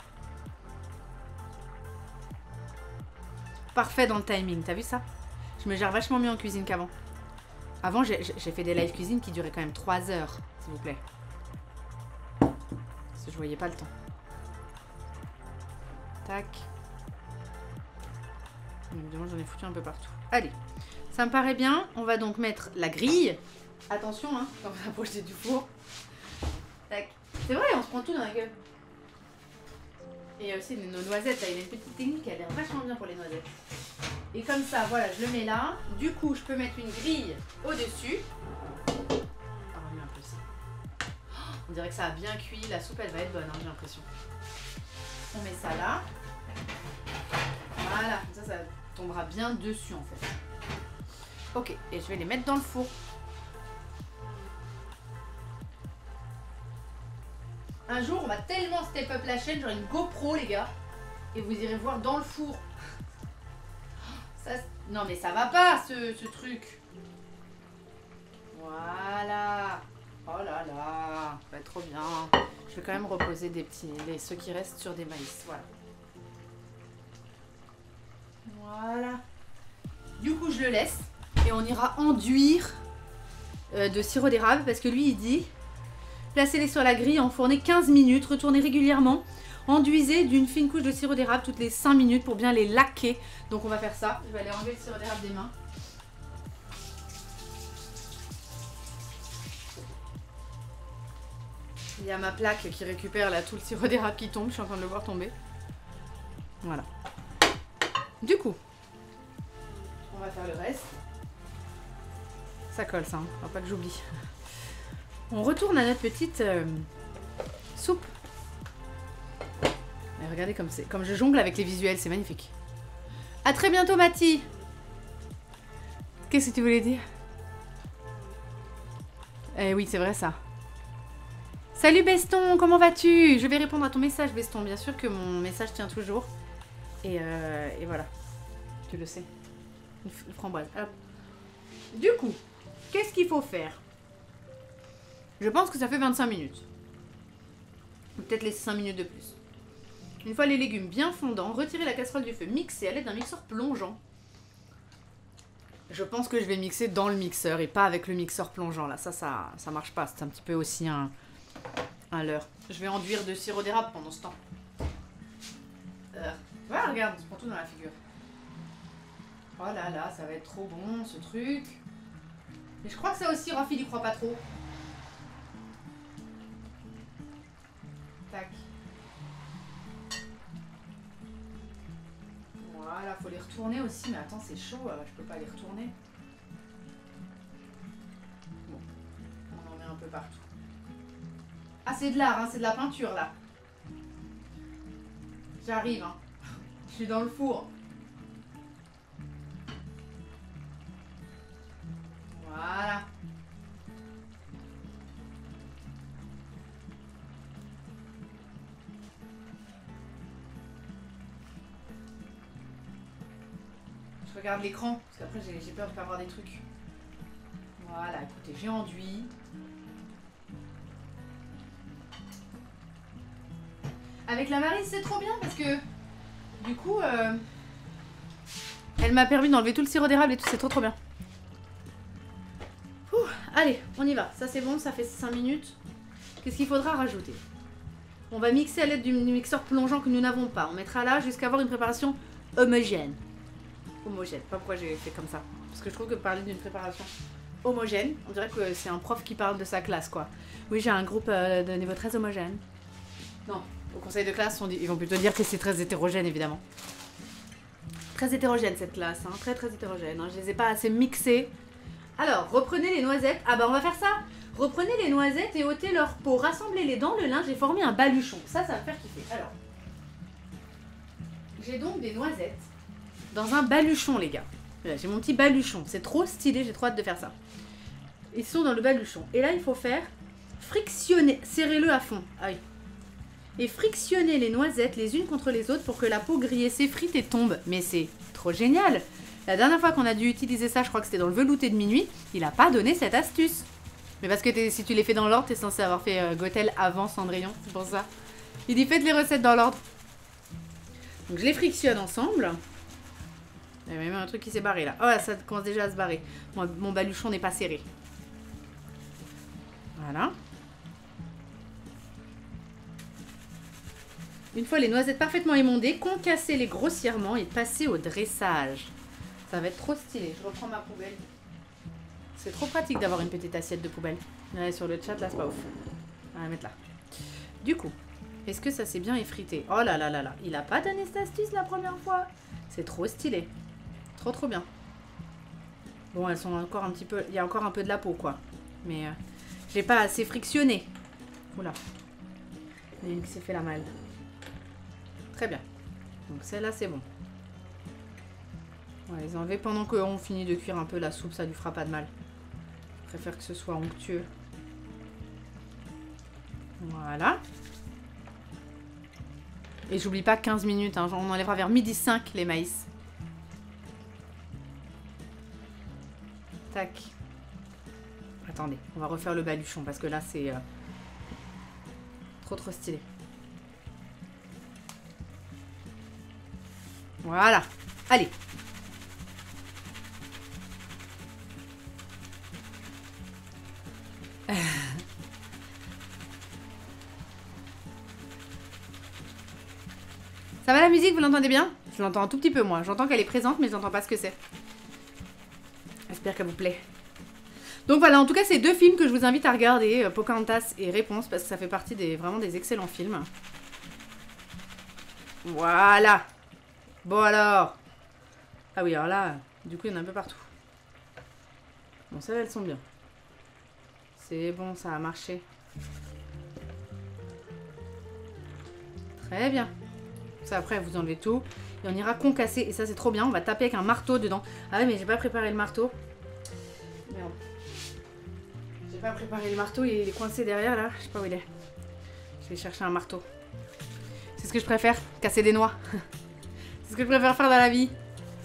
Parfait dans le timing, t'as vu ça? Je me gère vachement mieux en cuisine qu'avant. Avant, j'ai fait des live cuisine qui duraient quand même trois heures, s'il vous plaît. Parce que je voyais pas le temps. Tac. Évidemment, j'en ai foutu un peu partout. Allez, ça me paraît bien. On va donc mettre la grille. Attention, hein, quand on va approcher du four. Tac. C'est vrai, on se prend tout dans la gueule. Et aussi nos noisettes, là, il y a une petite technique qui a l'air vachement bien pour les noisettes. Et comme ça, voilà, je le mets là. Du coup, je peux mettre une grille au-dessus. On dirait que ça a bien cuit. La soupe, elle va être bonne, hein, j'ai l'impression. On met ça là. Voilà, ça, ça tombera bien dessus, en fait. Ok, et je vais les mettre dans le four. Un jour, on va tellement step up la chaîne, j'aurai une GoPro, les gars. Et vous irez voir dans le four. Ça, non, mais ça va pas, ce, ce truc. Voilà. Oh là là. Ça va être trop bien. Je vais quand même reposer des petits, les, ceux qui restent sur des maïs. Voilà. Voilà. Du coup, je le laisse. Et on ira enduire euh, de sirop d'érable. Parce que lui, il dit... Placez-les sur la grille, enfournez quinze minutes, retournez régulièrement. Enduisez d'une fine couche de sirop d'érable toutes les cinq minutes pour bien les laquer. Donc on va faire ça. Je vais aller enlever le sirop d'érable des mains. Il y a ma plaque qui récupère là tout le sirop d'érable qui tombe. Je suis en train de le voir tomber. Voilà. Du coup, on va faire le reste. Ça colle ça, hein. Faut pas que j'oublie. On retourne à notre petite euh, soupe. Et regardez comme c'est, comme je jongle avec les visuels, c'est magnifique. À très bientôt, Mathie. Qu'est-ce que tu voulais dire? Eh oui, c'est vrai ça. Salut Beston, comment vas-tu? Je vais répondre à ton message, Beston. Bien sûr que mon message tient toujours. Et, euh, et voilà. Tu le sais. Une, une framboise. Alors, du coup, qu'est-ce qu'il faut faire? Je pense que ça fait vingt-cinq minutes. Peut-être laisser cinq minutes de plus. Une fois les légumes bien fondants, retirez la casserole du feu, mixez à l'aide d'un mixeur plongeant. Je pense que je vais mixer dans le mixeur et pas avec le mixeur plongeant. Là, ça, ça, ça marche pas. C'est un petit peu aussi un, un leurre. Je vais enduire de sirop d'érable pendant ce temps. Euh, voilà, regarde, on se prend tout dans la figure. Oh là là, ça va être trop bon ce truc. Mais je crois que ça aussi, Rafi, il croit pas trop. Tac. Voilà, faut les retourner aussi, mais attends, c'est chaud, je peux pas les retourner. Bon, on en met un peu partout. Ah, c'est de l'art, hein, c'est de la peinture, là. J'arrive, hein. Je suis dans le four. Voilà. Je regarde l'écran, parce qu'après j'ai peur de pas voir des trucs. Voilà, écoutez, j'ai enduit. Avec la Maryse, c'est trop bien parce que du coup, euh, elle m'a permis d'enlever tout le sirop d'érable et tout, c'est trop trop bien. Ouh, allez, on y va. Ça c'est bon, ça fait cinq minutes. Qu'est-ce qu'il faudra rajouter? On va mixer à l'aide du mixeur plongeant que nous n'avons pas. On mettra là jusqu'à avoir une préparation homogène. Homogène, pas pourquoi j'ai fait comme ça. Parce que je trouve que parler d'une préparation homogène, on dirait que c'est un prof qui parle de sa classe, quoi. Oui, j'ai un groupe euh, de niveau très homogène. Non, au conseil de classe, on dit, ils vont plutôt dire que c'est très hétérogène, évidemment. Très hétérogène, cette classe, hein. Très, très hétérogène. Hein. Je les ai pas assez mixées. Alors, reprenez les noisettes. Ah bah, on va faire ça. Reprenez les noisettes et ôtez leur peau. Rassemblez-les dans le linge et formez un baluchon. Ça, ça va me faire kiffer. Alors, j'ai donc des noisettes dans un baluchon, les gars. J'ai mon petit baluchon. C'est trop stylé, j'ai trop hâte de faire ça. Ils sont dans le baluchon. Et là, il faut faire frictionner. Serrez-le à fond. Ah oui. Et frictionner les noisettes les unes contre les autres pour que la peau grillée s'effrite et tombe. Mais c'est trop génial. La dernière fois qu'on a dû utiliser ça, je crois que c'était dans le velouté de minuit, il a pas donné cette astuce. Mais parce que si tu les fais dans l'ordre, t'es censé avoir fait euh, Gothel avant Cendrillon. C'est pour ça. Il dit faites les recettes dans l'ordre. Donc je les frictionne ensemble. Il y a même un truc qui s'est barré là. Oh là, ça commence déjà à se barrer. Mon, mon baluchon n'est pas serré. Voilà. Une fois les noisettes parfaitement émondées, concassez-les grossièrement et passez au dressage. Ça va être trop stylé. Je reprends ma poubelle. C'est trop pratique d'avoir une petite assiette de poubelle. Ouais, sur le chat, là, c'est pas ouf. On va la mettre là. Du coup, est-ce que ça s'est bien effrité? Oh là là là là. Il a pas donné cette astuce la première fois. C'est trop stylé. Trop trop bien. Bon, elles sont encore un petit peu... Il y a encore un peu de la peau, quoi. Mais euh, je l'ai pas assez frictionné. Oula. Il y a une qui s'est fait la malle. Très bien. Donc celle-là, c'est bon. On va les enlever pendant qu'on finit de cuire un peu la soupe. Ça lui fera pas de mal. Je préfère que ce soit onctueux. Voilà. Et j'oublie pas quinze minutes. Hein. On enlèvera vers midi cinq les maïs. Tac. Attendez, on va refaire le baluchon parce que là c'est euh, trop trop stylé. Voilà. Allez. Ça va la musique, vous l'entendez bien? Je l'entends un tout petit peu moi. J'entends qu'elle est présente mais je n'entends pas ce que c'est. J'espère qu'elle vous plaît. Donc voilà, en tout cas, c'est deux films que je vous invite à regarder, euh, Pocahontas et Réponse, parce que ça fait partie des vraiment des excellents films. Voilà. Bon alors. Ah oui, alors là, du coup, il y en a un peu partout. Bon, ça, elles sont bien. C'est bon, ça a marché. Très bien. Ça, après, vous enlevez tout. Et on ira concasser. Et ça, c'est trop bien. On va taper avec un marteau dedans. Ah ouais, mais j'ai pas préparé le marteau. Merde. J'ai pas préparé le marteau. Il est coincé derrière, là. Je sais pas où il est. Je vais chercher un marteau. C'est ce que je préfère. Casser des noix. C'est ce que je préfère faire dans la vie.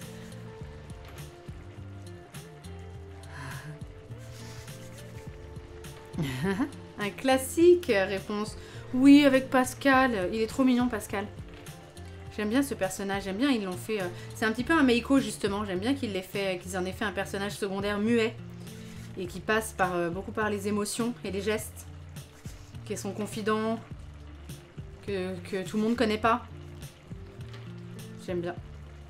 Un classique, réponse. Oui, avec Pascal. Il est trop mignon, Pascal. J'aime bien ce personnage. J'aime bien, ils l'ont fait... Euh... C'est un petit peu un Meiko, justement. J'aime bien qu'ils fait... qu'ils en aient fait un personnage secondaire muet. Et qui passe par, euh, beaucoup par les émotions et les gestes. Qui est son confident. Que, que tout le monde connaît pas. J'aime bien.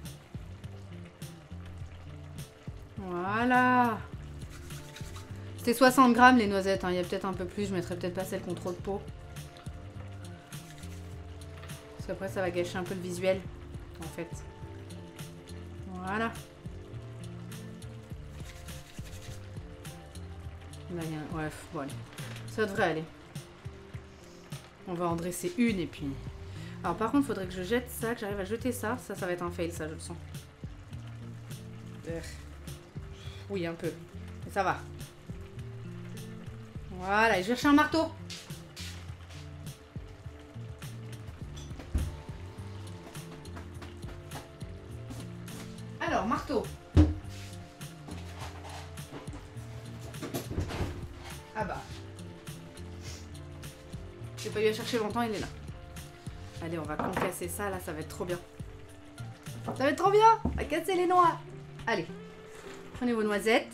Voilà. C'était soixante grammes les noisettes, hein. Il y a peut-être un peu plus, je mettrais peut-être pas celles qui ont trop de peau. Parce qu'après ça va gâcher un peu le visuel, en fait. Voilà. Là, y a un... Ouais, bon allez. Ça devrait aller. On va en dresser une et puis... Alors par contre, il faudrait que je jette ça, que j'arrive à jeter ça. Ça, ça va être un fail, ça, je le sens. Oui, un peu. Mais ça va. Voilà, et je vais chercher un marteau. Alors, marteau. Ah bah. J'ai pas eu à chercher longtemps, il est là. Allez, on va concasser ça, là, ça va être trop bien. Ça va être trop bien. On va casser les noix. Allez, prenez vos noisettes.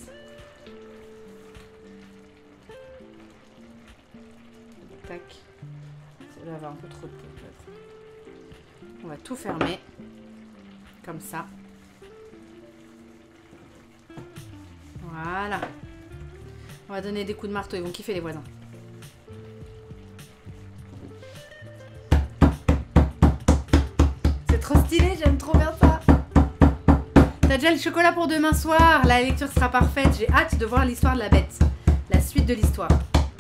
Tac. Celle-là va un peu trop de peau, peut-être. On va tout fermer. Comme ça. Voilà. On va donner des coups de marteau. Ils vont kiffer les voisins. C'est trop stylé. J'aime trop bien ça. T'as déjà le chocolat pour demain soir. La lecture sera parfaite. J'ai hâte de voir l'histoire de la bête. La suite de l'histoire.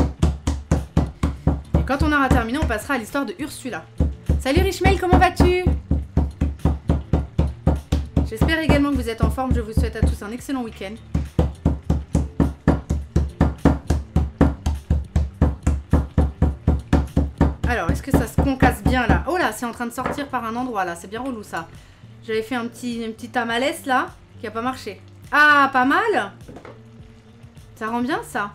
Quand on aura terminé, on passera à l'histoire de Ursula. Salut Richmel, comment vas-tu? J'espère également que vous êtes en forme. Je vous souhaite à tous un excellent week-end. Alors, est-ce que ça se concasse bien là? Oh là, c'est en train de sortir par un endroit là. C'est bien relou ça. J'avais fait un petit, un petit tamalès là qui a pas marché. Ah, pas mal. Ça rend bien ça.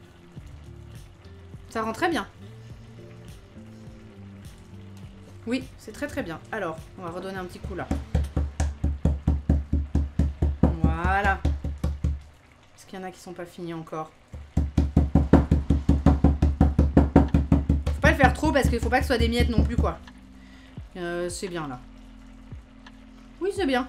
Ça rend très bien. Oui, c'est très très bien. Alors, on va redonner un petit coup là. Voilà. Est-ce qu'il y en a qui sont pas finis encore? Faut pas le faire trop parce qu'il faut pas que ce soit des miettes non plus quoi. Euh, c'est bien là. Oui, c'est bien.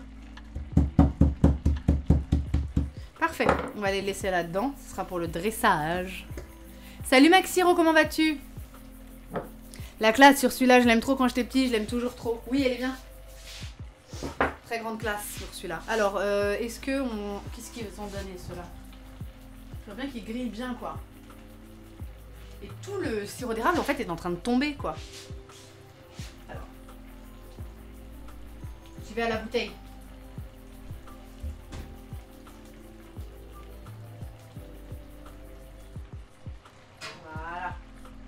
Parfait. On va les laisser là-dedans. Ce sera pour le dressage. Salut Maxiro, comment vas-tu? La classe sur celui-là, je l'aime trop quand j'étais petit, je l'aime toujours trop. Oui, elle est bien. Très grande classe sur celui-là. Alors, euh, est-ce que on... Qu'est-ce qu'ils ont donné, ceux-là? Je veux bien qu'ils grillent bien, quoi. Et tout le sirop d'érable, en fait, est en train de tomber, quoi. Alors. J'y vais à la bouteille. Voilà.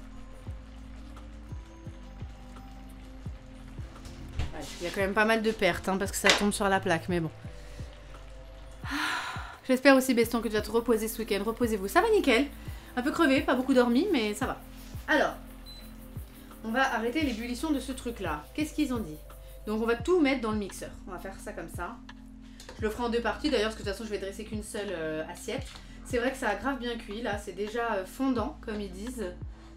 Il y a quand même pas mal de pertes, hein, parce que ça tombe sur la plaque, mais bon. J'espère aussi, Beston, que tu vas te reposer ce week-end. Reposez-vous. Ça va nickel. Un peu crevé, pas beaucoup dormi, mais ça va. Alors, on va arrêter l'ébullition de ce truc-là. Qu'est-ce qu'ils ont dit? Donc, on va tout mettre dans le mixeur. On va faire ça comme ça. Je le ferai en deux parties, d'ailleurs, parce que de toute façon, je vais dresser qu'une seule euh, assiette. C'est vrai que ça a grave bien cuit, là. C'est déjà euh, fondant, comme ils disent.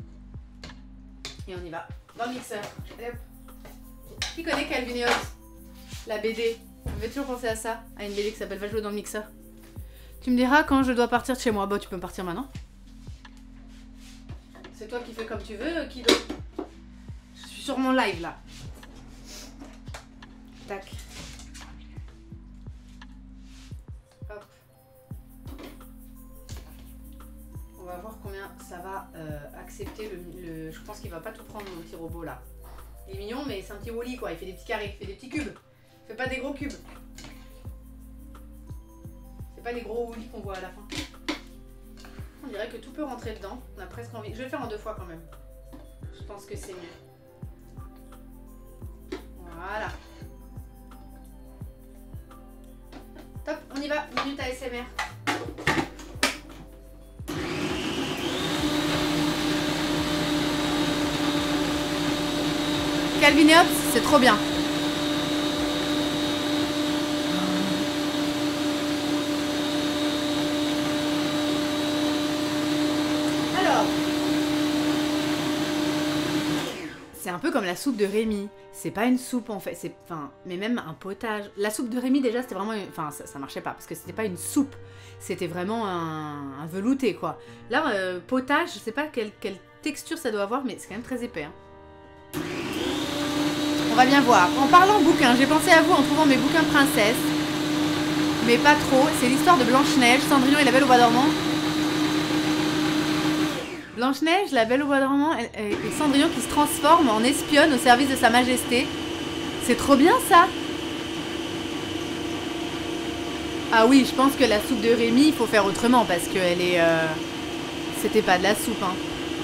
Et on y va. Dans le mixeur. Hop. Qui connaît Calvin et Hobbes? La B D. On avait toujours penser à ça, à une B D qui s'appelle Va jouer dans le mixeur. Tu me diras quand je dois partir de chez moi. Bah, tu peux me partir maintenant. C'est toi qui fais comme tu veux, qui d'autre? Je suis sur mon live là. Tac. Hop. On va voir combien ça va euh, accepter le, le... Je pense qu'il va pas tout prendre mon petit robot là. Il est mignon, mais c'est un petit Wally quoi. Il fait des petits carrés, il fait des petits cubes. Fais pas des gros cubes. C'est pas les gros roulis qu'on voit à la fin. On dirait que tout peut rentrer dedans. On a presque envie. Je vais le faire en deux fois quand même. Je pense que c'est mieux. Voilà. Top, on y va. Minute A S M R. Calvin et Hobbes, c'est trop bien. Alors, c'est un peu comme la soupe de Rémi. C'est pas une soupe en fait, c'est, enfin, mais même un potage. La soupe de Rémi déjà, c'était vraiment, une, enfin, ça, ça marchait pas parce que c'était pas une soupe, c'était vraiment un, un velouté quoi. Là, euh, potage, je sais pas quelle, quelle texture ça doit avoir, mais c'est quand même très épais. Hein. On va bien voir. En parlant bouquin, j'ai pensé à vous en trouvant mes bouquins princesses. Mais pas trop. C'est l'histoire de Blanche-Neige, Cendrillon et la Belle au Bois dormant. Blanche-Neige, la Belle au Bois dormant et, et, et Cendrillon qui se transforme en espionne au service de Sa Majesté. C'est trop bien ça. Ah oui, je pense que la soupe de Rémi, il faut faire autrement parce que elle est... Euh... C'était pas de la soupe, hein.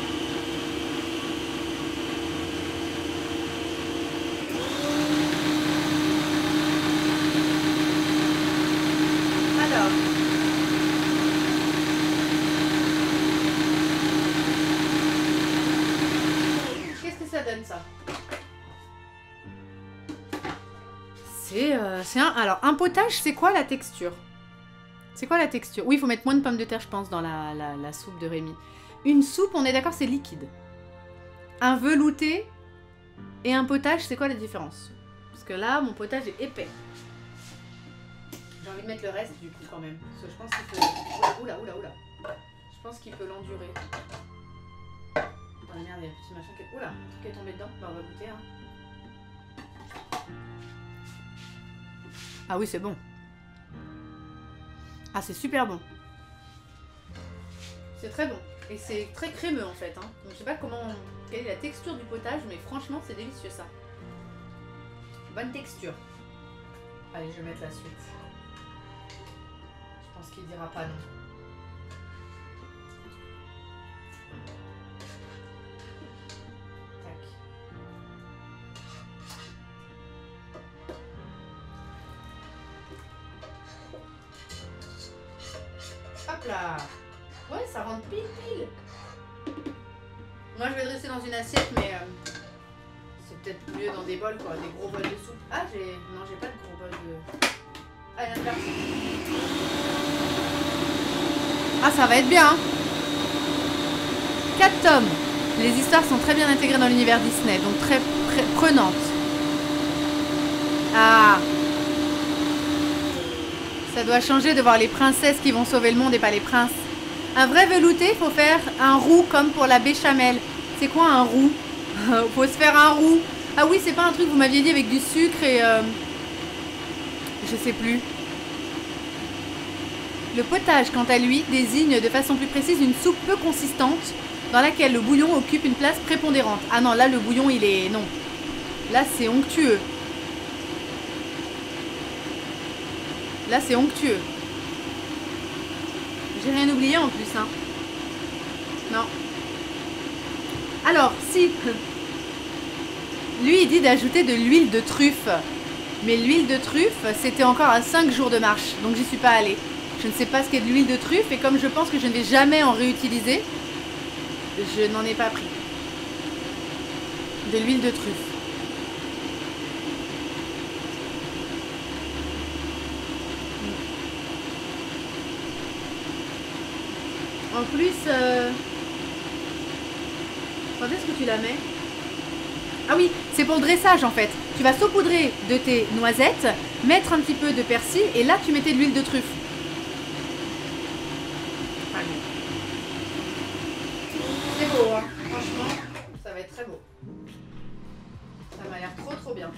C'est euh, un... Alors, un potage, c'est quoi la texture? C'est quoi la texture? Oui, il faut mettre moins de pommes de terre, je pense, dans la, la, la soupe de Rémi. Une soupe, on est d'accord, c'est liquide. Un velouté et un potage, c'est quoi la différence? Parce que là, mon potage est épais. J'ai envie de mettre le reste, du coup, quand même. Parce que je pense qu'il peut... Oula, oula, oula. Je pense qu'il peut l'endurer. Oh merde, il y a un petit machin qui est... Oula, un truc est tombé dedans. Bah, on va goûter, hein. Ah oui, c'est bon. Ah, c'est super bon. C'est très bon. Et c'est très crémeux, en fait. Hein. Donc, je sais pas comment... Quelle est la texture du potage, mais franchement, c'est délicieux, ça. Bonne texture. Allez, je vais mettre la suite. Je pense qu'il dira pas non. Hop là. Ouais, ça rentre pile pile. Moi, je vais le dresser dans une assiette, mais euh, c'est peut-être mieux dans des bols, quoi. Des gros bols de soupe. Ah, j'ai... Non, j'ai pas de gros bols de... Ah, il y en a là. Ah, ça va être bien, hein. Quatre tomes. Les histoires sont très bien intégrées dans l'univers Disney, donc très, très prenantes. Ah. Ça doit changer de voir les princesses qui vont sauver le monde et pas les princes. Un vrai velouté, il faut faire un roux comme pour la béchamel. C'est quoi un roux? Faut se faire un roux. Ah oui, c'est pas un truc que vous m'aviez dit avec du sucre et... Euh... Je sais plus. Le potage, quant à lui, désigne de façon plus précise une soupe peu consistante dans laquelle le bouillon occupe une place prépondérante. Ah non, là, le bouillon, il est... Non. Là, c'est onctueux. Là, c'est onctueux. J'ai rien oublié en plus, hein. Non. Alors, si... Lui, il dit d'ajouter de l'huile de truffe. Mais l'huile de truffe, c'était encore à cinq jours de marche. Donc, j'y suis pas allée. Je ne sais pas ce qu'est de l'huile de truffe. Et comme je pense que je ne vais jamais en réutiliser, je n'en ai pas pris. De l'huile de truffe. En plus, euh... quand est-ce que tu la mets? Ah oui, c'est pour le dressage en fait. Tu vas saupoudrer de tes noisettes, mettre un petit peu de persil et là tu mettais de l'huile de truffe. C'est beau, hein. Franchement, ça va être très beau. Ça m'a l'air trop trop bien.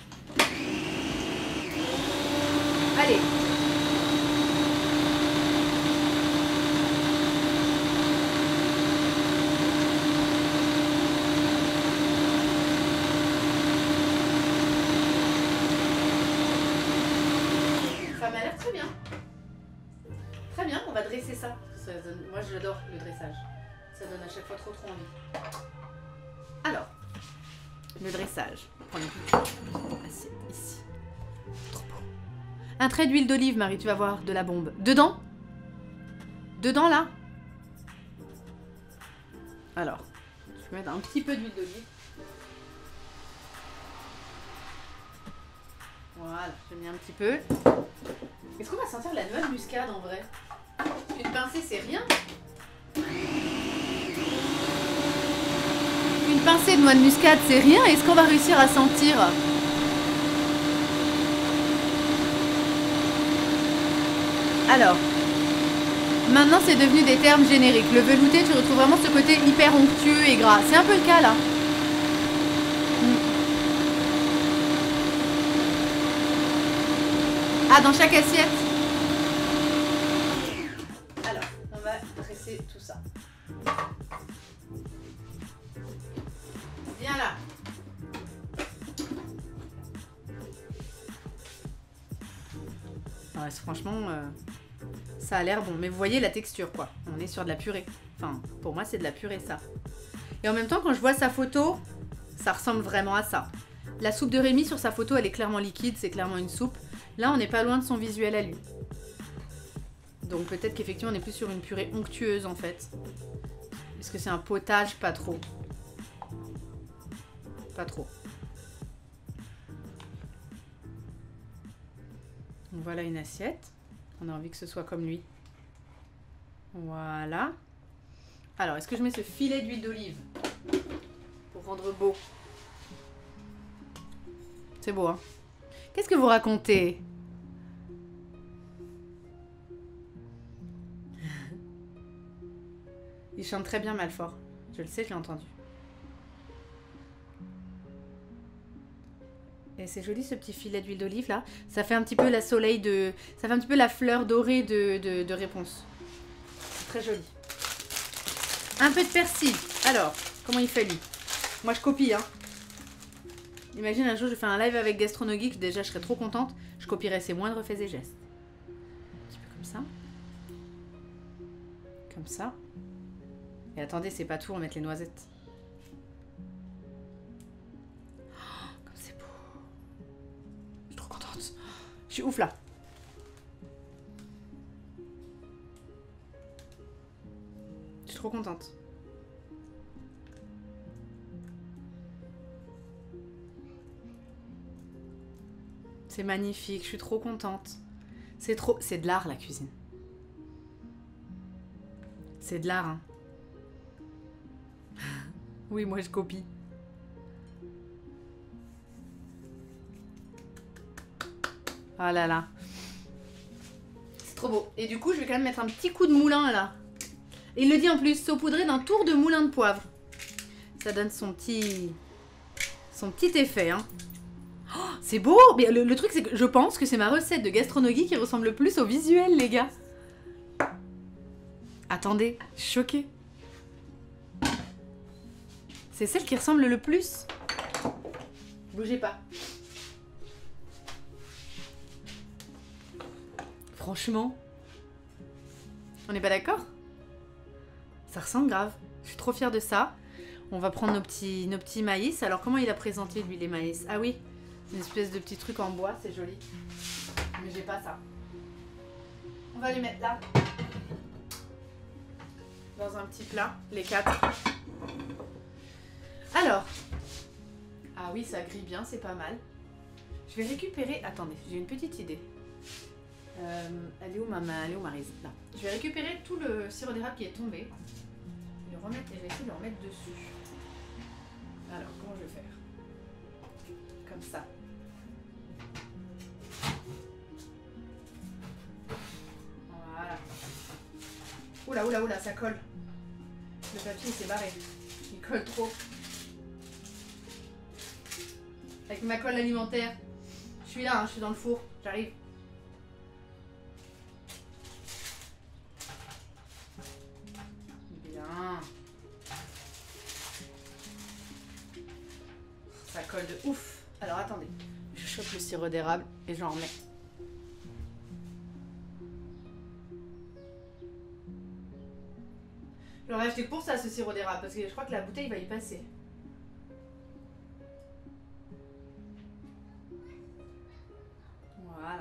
Allez. très bien. Très bien, on va dresser ça. Ça donne... Moi j'adore le dressage. Ça donne à chaque fois trop trop envie. Alors, le dressage. On prend une petite assiette ici. Trop beau. Un trait d'huile d'olive, Marie, tu vas voir, de la bombe. Dedans? Dedans là? Alors, je vais mettre un petit peu d'huile d'olive. Voilà, je mets un petit peu. Est-ce qu'on va sentir la noix de muscade en vrai? Une pincée, c'est rien. Une pincée de noix de muscade, c'est rien. Est-ce qu'on va réussir à sentir? Alors, maintenant c'est devenu des termes génériques. Le velouté, tu retrouves vraiment ce côté hyper onctueux et gras. C'est un peu le cas là. Ah, dans chaque assiette. Alors, on va dresser tout ça. Viens là. Ouais, franchement, euh, ça a l'air bon. Mais vous voyez la texture, quoi. On est sur de la purée. Enfin, pour moi, c'est de la purée, ça. Et en même temps, quand je vois sa photo, ça ressemble vraiment à ça. La soupe de Rémi, sur sa photo, elle est clairement liquide. C'est clairement une soupe. Là, on n'est pas loin de son visuel à lui. Donc peut-être qu'effectivement, on est plus sur une purée onctueuse, en fait. Est-ce que c'est un potage? Pas trop. Pas trop. Donc voilà une assiette. On a envie que ce soit comme lui. Voilà. Alors, est-ce que je mets ce filet d'huile d'olive pour rendre beau? C'est beau, hein? Qu'est-ce que vous racontez? Il chante très bien Malfort. Je le sais, je l'ai entendu. Et c'est joli ce petit filet d'huile d'olive là. Ça fait un petit peu la soleil de... Ça fait un petit peu la fleur dorée de, de, de réponse. C'est très joli. Un peu de persil. Alors, comment il fait lui? Moi je copie, hein. Imagine un jour je fais un live avec Gastronogeek, déjà je serais trop contente. Je copierais ses moindres faits et gestes. Un petit peu comme ça. Comme ça. Et attendez, c'est pas tout, on va mettre les noisettes. Oh, comme c'est beau. Je suis trop contente. Je suis ouf là. Je suis trop contente. C'est magnifique, je suis trop contente. C'est trop... C'est de l'art la cuisine. C'est de l'art, hein. Oui, moi je copie. Ah là là. C'est trop beau. Et du coup, je vais quand même mettre un petit coup de moulin là. Et il le dit en plus, saupoudré d'un tour de moulin de poivre. Ça donne son petit... Son petit effet, hein. Oh, c'est beau. Mais le, le truc, c'est que je pense que c'est ma recette de gastronomie qui ressemble le plus au visuel, les gars. Attendez, choquée. C'est celle qui ressemble le plus. Bougez pas. Franchement. On n'est pas d'accord? Ça ressemble grave. Je suis trop fière de ça. On va prendre nos petits, nos petits maïs. Alors, comment il a présenté, lui, les maïs? Ah oui, une espèce de petit truc en bois. C'est joli. Mais j'ai pas ça. On va les mettre là. Dans un petit plat, les quatre. Alors, ah oui, ça grille bien, c'est pas mal. Je vais récupérer... Attendez, j'ai une petite idée. Euh, elle est où ma main? Elle est où Maryse? Là. Je vais récupérer tout le sirop d'érable qui est tombé. Et le remettre, et je vais essayer de le remettre dessus. Alors, comment je vais faire? Comme ça. Voilà. Oula, oula, oula, ça colle. Le papier s'est barré. Il colle trop. Avec ma colle alimentaire. Je suis là, hein, je suis dans le four. J'arrive. Bien. Ça colle de ouf. Alors attendez. Je chope le sirop d'érable et j'en remets. J'aurais acheté pour ça ce sirop d'érable parce que je crois que la bouteille va y passer. Voilà.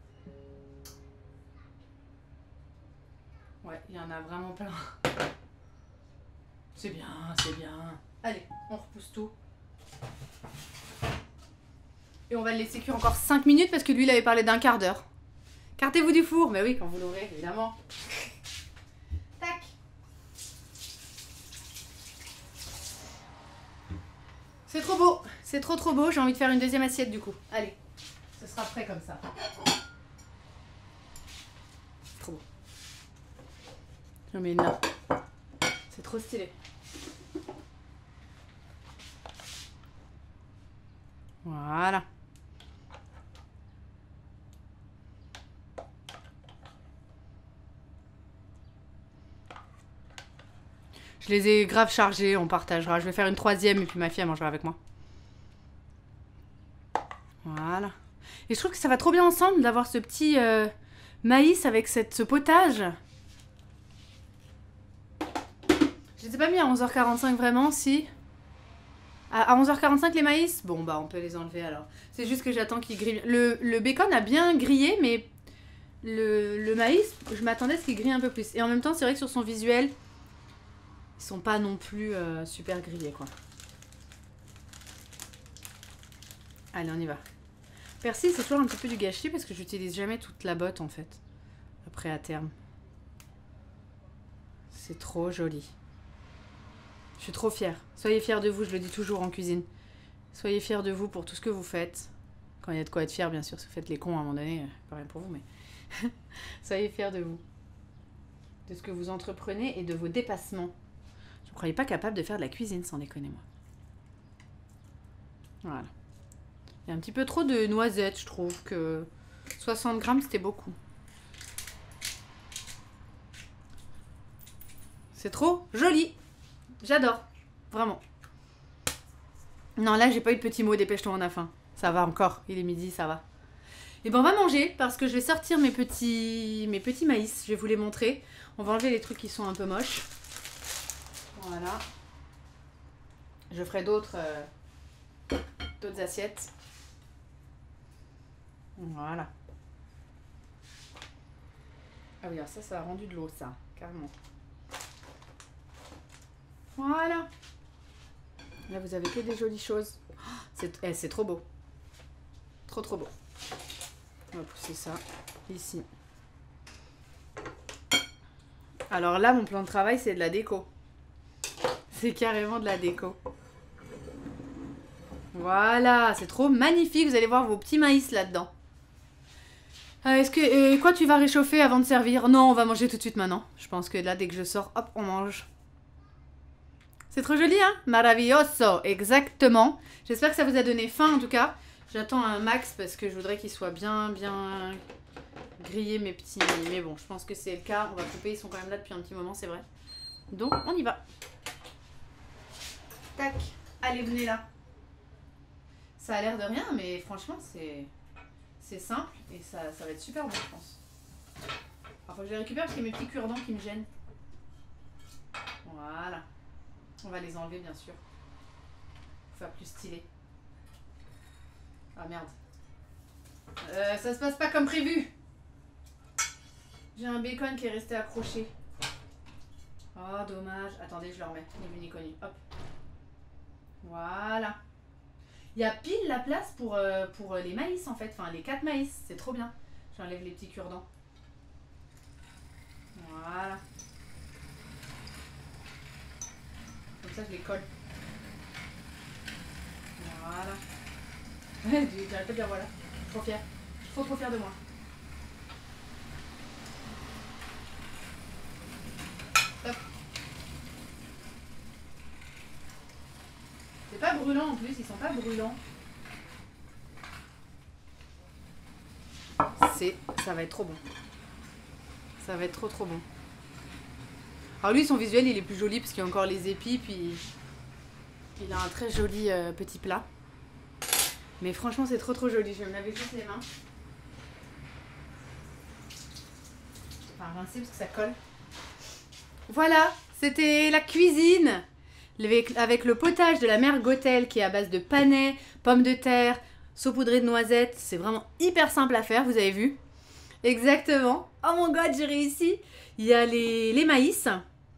Ouais, il y en a vraiment plein. C'est bien, c'est bien. Allez, on repousse tout. Et on va le laisser cuire encore cinq minutes parce que lui il avait parlé d'un quart d'heure. Cartez-vous du four, mais oui, quand vous l'aurez, évidemment. Tac. C'est trop beau, c'est trop trop beau, j'ai envie de faire une deuxième assiette du coup. Allez, ce sera prêt comme ça. C'est trop beau. Je mets une là. C'est trop stylé. Voilà. Je les ai grave chargés, on partagera. Je vais faire une troisième et puis ma fille elle mangera avec moi. Voilà. Et je trouve que ça va trop bien ensemble d'avoir ce petit euh, maïs avec cette, ce potage. Je les ai pas mis à onze heures quarante-cinq vraiment, si. À, à onze heures quarante-cinq les maïs? Bon bah on peut les enlever alors. C'est juste que j'attends qu'ils grillent. Le, le bacon a bien grillé, mais le, le maïs, je m'attendais à ce qu'il grille un peu plus. Et en même temps, c'est vrai que sur son visuel, ils sont pas non plus euh, super grillés quoi. Allez, on y va. Persil, c'est toujours un petit peu du gâchis parce que j'utilise jamais toute la botte en fait. Après à terme. C'est trop joli. Je suis trop fière. Soyez fiers de vous, je le dis toujours en cuisine. Soyez fiers de vous pour tout ce que vous faites. Quand il y a de quoi être fier, bien sûr. Si vous faites les cons à un moment donné, pas rien pour vous, mais... Soyez fiers de vous. De ce que vous entreprenez et de vos dépassements. Je ne me croyais pas capable de faire de la cuisine, sans déconner, moi. Voilà. Il y a un petit peu trop de noisettes, je trouve, que soixante grammes, c'était beaucoup. C'est trop joli. J'adore. Vraiment. Non, là, j'ai pas eu de petits mots, dépêche-toi, on a faim. Ça va encore, il est midi, ça va. Et ben, on va manger, parce que je vais sortir mes petits, mes petits maïs. Je vais vous les montrer. On va enlever les trucs qui sont un peu moches. Voilà. Je ferai d'autres euh, d'autres assiettes. Voilà. Ah oui, alors ça, ça a rendu de l'eau, ça, carrément. Voilà. Là, vous avez que des jolies choses. C'est eh, c'est trop beau. Trop, trop beau. On va pousser ça ici. Alors là, mon plan de travail, c'est de la déco. C'est carrément de la déco. Voilà, c'est trop magnifique. Vous allez voir vos petits maïs là-dedans. Euh, Est-ce que euh, quoi, tu vas réchauffer avant de servir? Non, on va manger tout de suite maintenant. Je pense que là, dès que je sors, hop, on mange. C'est trop joli, hein? Maravilloso, exactement. J'espère que ça vous a donné faim, en tout cas. J'attends un max parce que je voudrais qu'ils soient bien, bien grillés, mes petits... Mais bon, je pense que c'est le cas. On va couper, ils sont quand même là depuis un petit moment, c'est vrai. Donc, on y va. Tac. Allez, venez là. Ça a l'air de rien, mais franchement, c'est... C'est simple et ça, ça va être super bon, je pense. Alors, faut que je les récupère parce qu'il y a mes petits cure-dents qui me gênent. Voilà. On va les enlever, bien sûr. Pour faire plus stylé. Ah, merde. Euh, ça se passe pas comme prévu. J'ai un bacon qui est resté accroché. Oh, dommage. Attendez, je le remets. Ni vu ni connu. Hop. Voilà. Il y a pile la place pour, euh, pour les maïs, en fait. Enfin, les quatre maïs. C'est trop bien. J'enlève les petits cure-dents. Voilà. Comme ça, je les colle. Voilà. J'arrête pas de dire voilà. Je suis trop fière. Je suis trop trop fière de moi. Top. C'est pas brûlant en plus, ils sont pas brûlants. C'est, ça va être trop bon. Ça va être trop trop bon. Alors lui, son visuel, il est plus joli parce qu'il y a encore les épis, puis il a un très joli euh, petit plat. Mais franchement, c'est trop trop joli. Je vais me laver juste les mains. Enfin, rincer parce que ça colle. Voilà, C'était la cuisine avec, avec le potage de la mère Gothel qui est à base de panais, pommes de terre, saupoudrée de noisettes. C'est vraiment hyper simple à faire, vous avez vu. Exactement. Oh mon god, j'ai réussi. Il y a les, les maïs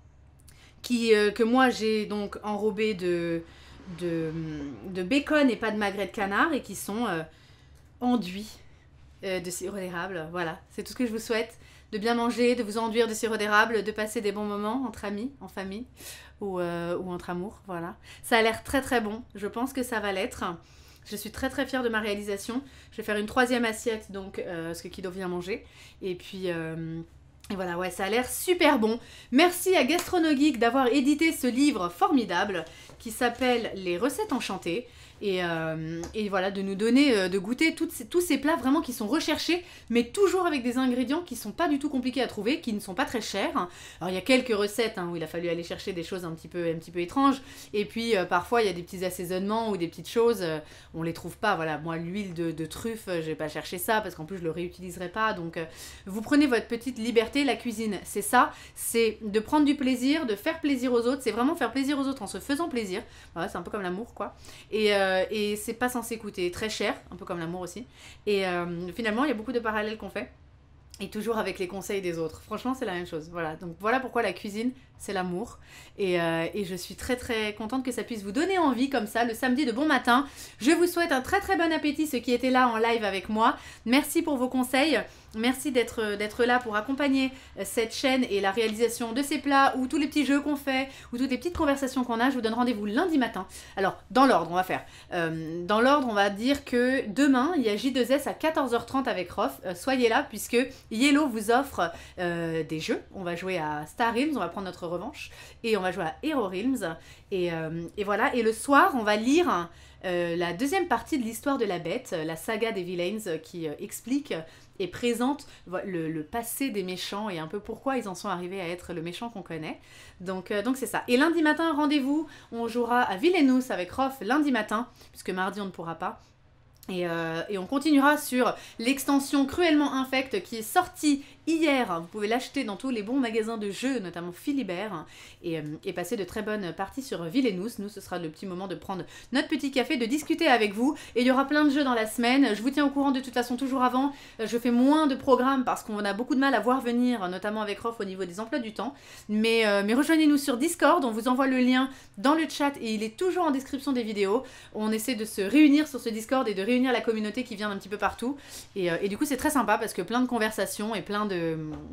qui, euh, que moi j'ai donc enrobés de, de, de bacon et pas de magret de canard et qui sont euh, enduits euh, de sirop d'érable. Voilà, c'est tout ce que je vous souhaite. De bien manger, de vous enduire de sirop d'érable, de passer des bons moments entre amis, en famille ou, euh, ou entre amours. Voilà. Ça a l'air très très bon. Je pense que ça va l'être. Je suis très très fière de ma réalisation. Je vais faire une troisième assiette, donc euh, ce que Kido vient manger. Et puis... Euh, Et voilà, ouais, ça a l'air super bon. Merci à Gastronogeek d'avoir édité ce livre formidable qui s'appelle Les recettes enchantées. Et, euh, et voilà, de nous donner, euh, de goûter toutes ces, tous ces plats vraiment qui sont recherchés, mais toujours avec des ingrédients qui sont pas du tout compliqués à trouver, qui ne sont pas très chers. Alors il y a quelques recettes hein, où il a fallu aller chercher des choses un petit peu, un petit peu étranges. Et puis euh, parfois il y a des petits assaisonnements ou des petites choses, euh, on les trouve pas. Voilà, moi l'huile de, de truffe, euh, je vais pas chercher ça parce qu'en plus je le réutiliserai pas. Donc euh, vous prenez votre petite liberté. La cuisine, c'est ça, c'est de prendre du plaisir, de faire plaisir aux autres. C'est vraiment faire plaisir aux autres en se faisant plaisir. Voilà, c'est un peu comme l'amour quoi. Et euh, et c'est pas censé coûter très cher, un peu comme l'amour aussi. Et euh, finalement, il y a beaucoup de parallèles qu'on fait. Et toujours avec les conseils des autres. Franchement, c'est la même chose. Voilà. Donc voilà pourquoi la cuisine, c'est l'amour. Et, euh, et je suis très très contente que ça puisse vous donner envie comme ça, le samedi de bon matin. Je vous souhaite un très très bon appétit, ceux qui étaient là en live avec moi. Merci pour vos conseils. Merci d'être d'être là pour accompagner cette chaîne et la réalisation de ces plats ou tous les petits jeux qu'on fait ou toutes les petites conversations qu'on a. Je vous donne rendez-vous lundi matin. Alors, dans l'ordre, on va faire. Euh, dans l'ordre, on va dire que demain, il y a J deux S à quatorze heures trente avec Rof. Euh, soyez là puisque Yellow vous offre euh, des jeux. On va jouer à Star Realms, on va prendre notre revanche. Et on va jouer à Hero Realms. Et, euh, et voilà. Et le soir, on va lire euh, la deuxième partie de l'histoire de la bête, la saga des Villains euh, qui euh, explique et présente le, le passé des méchants et un peu pourquoi ils en sont arrivés à être le méchant qu'on connaît. Donc euh, donc c'est ça. Et lundi matin, rendez-vous, on jouera à Villainous avec Rof lundi matin, puisque mardi on ne pourra pas. Et, euh, et on continuera sur l'extension Cruellement Infect qui est sortie hier. Vous pouvez l'acheter dans tous les bons magasins de jeux, notamment Philibert, et, et passer de très bonnes parties sur Villainous. Nous, ce sera le petit moment de prendre notre petit café, de discuter avec vous. Et il y aura plein de jeux dans la semaine. Je vous tiens au courant de toute façon toujours avant. Je fais moins de programmes parce qu'on a beaucoup de mal à voir venir, notamment avec Rof au niveau des emplois du temps. Mais, euh, mais rejoignez-nous sur Discord. On vous envoie le lien dans le chat et il est toujours en description des vidéos. On essaie de se réunir sur ce Discord et de réunir la communauté qui vient d'un petit peu partout. Et, euh, et du coup, c'est très sympa parce que plein de conversations et plein de...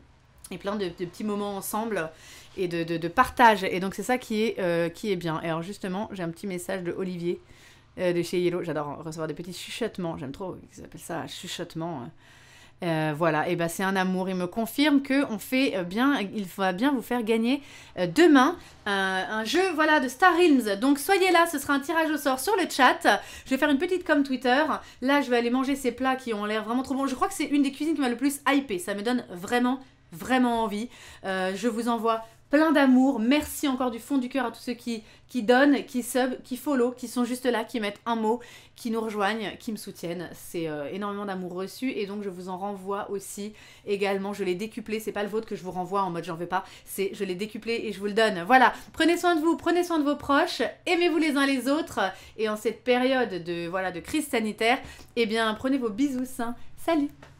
et plein de, de petits moments ensemble et de, de, de partage. Et donc c'est ça qui est, euh, qui est bien. Et alors justement, j'ai un petit message de Olivier euh, de chez Yellow. J'adore recevoir des petits chuchotements. J'aime trop, ils appellent ça chuchotement. Euh, voilà, et ben c'est un amour. Il me confirme que on fait bien, il va bien vous faire gagner euh, demain euh, un jeu voilà de Star Realms. Donc soyez là, ce sera un tirage au sort sur le chat. Je vais faire une petite com Twitter. Là, je vais aller manger ces plats qui ont l'air vraiment trop bons. Je crois que c'est une des cuisines qui m'a le plus hypé. Ça me donne vraiment vraiment envie. Euh, je vous envoie plein d'amour. Merci encore du fond du cœur à tous ceux qui, qui donnent, qui sub, qui follow, qui sont juste là, qui mettent un mot, qui nous rejoignent, qui me soutiennent. C'est euh, énormément d'amour reçu et donc je vous en renvoie aussi également. Je l'ai décuplé, c'est pas le vôtre que je vous renvoie en mode j'en veux pas, c'est je l'ai décuplé et je vous le donne. Voilà, prenez soin de vous, prenez soin de vos proches, aimez-vous les uns les autres et en cette période de, voilà, de crise sanitaire, eh bien prenez vos bisous sains. Salut!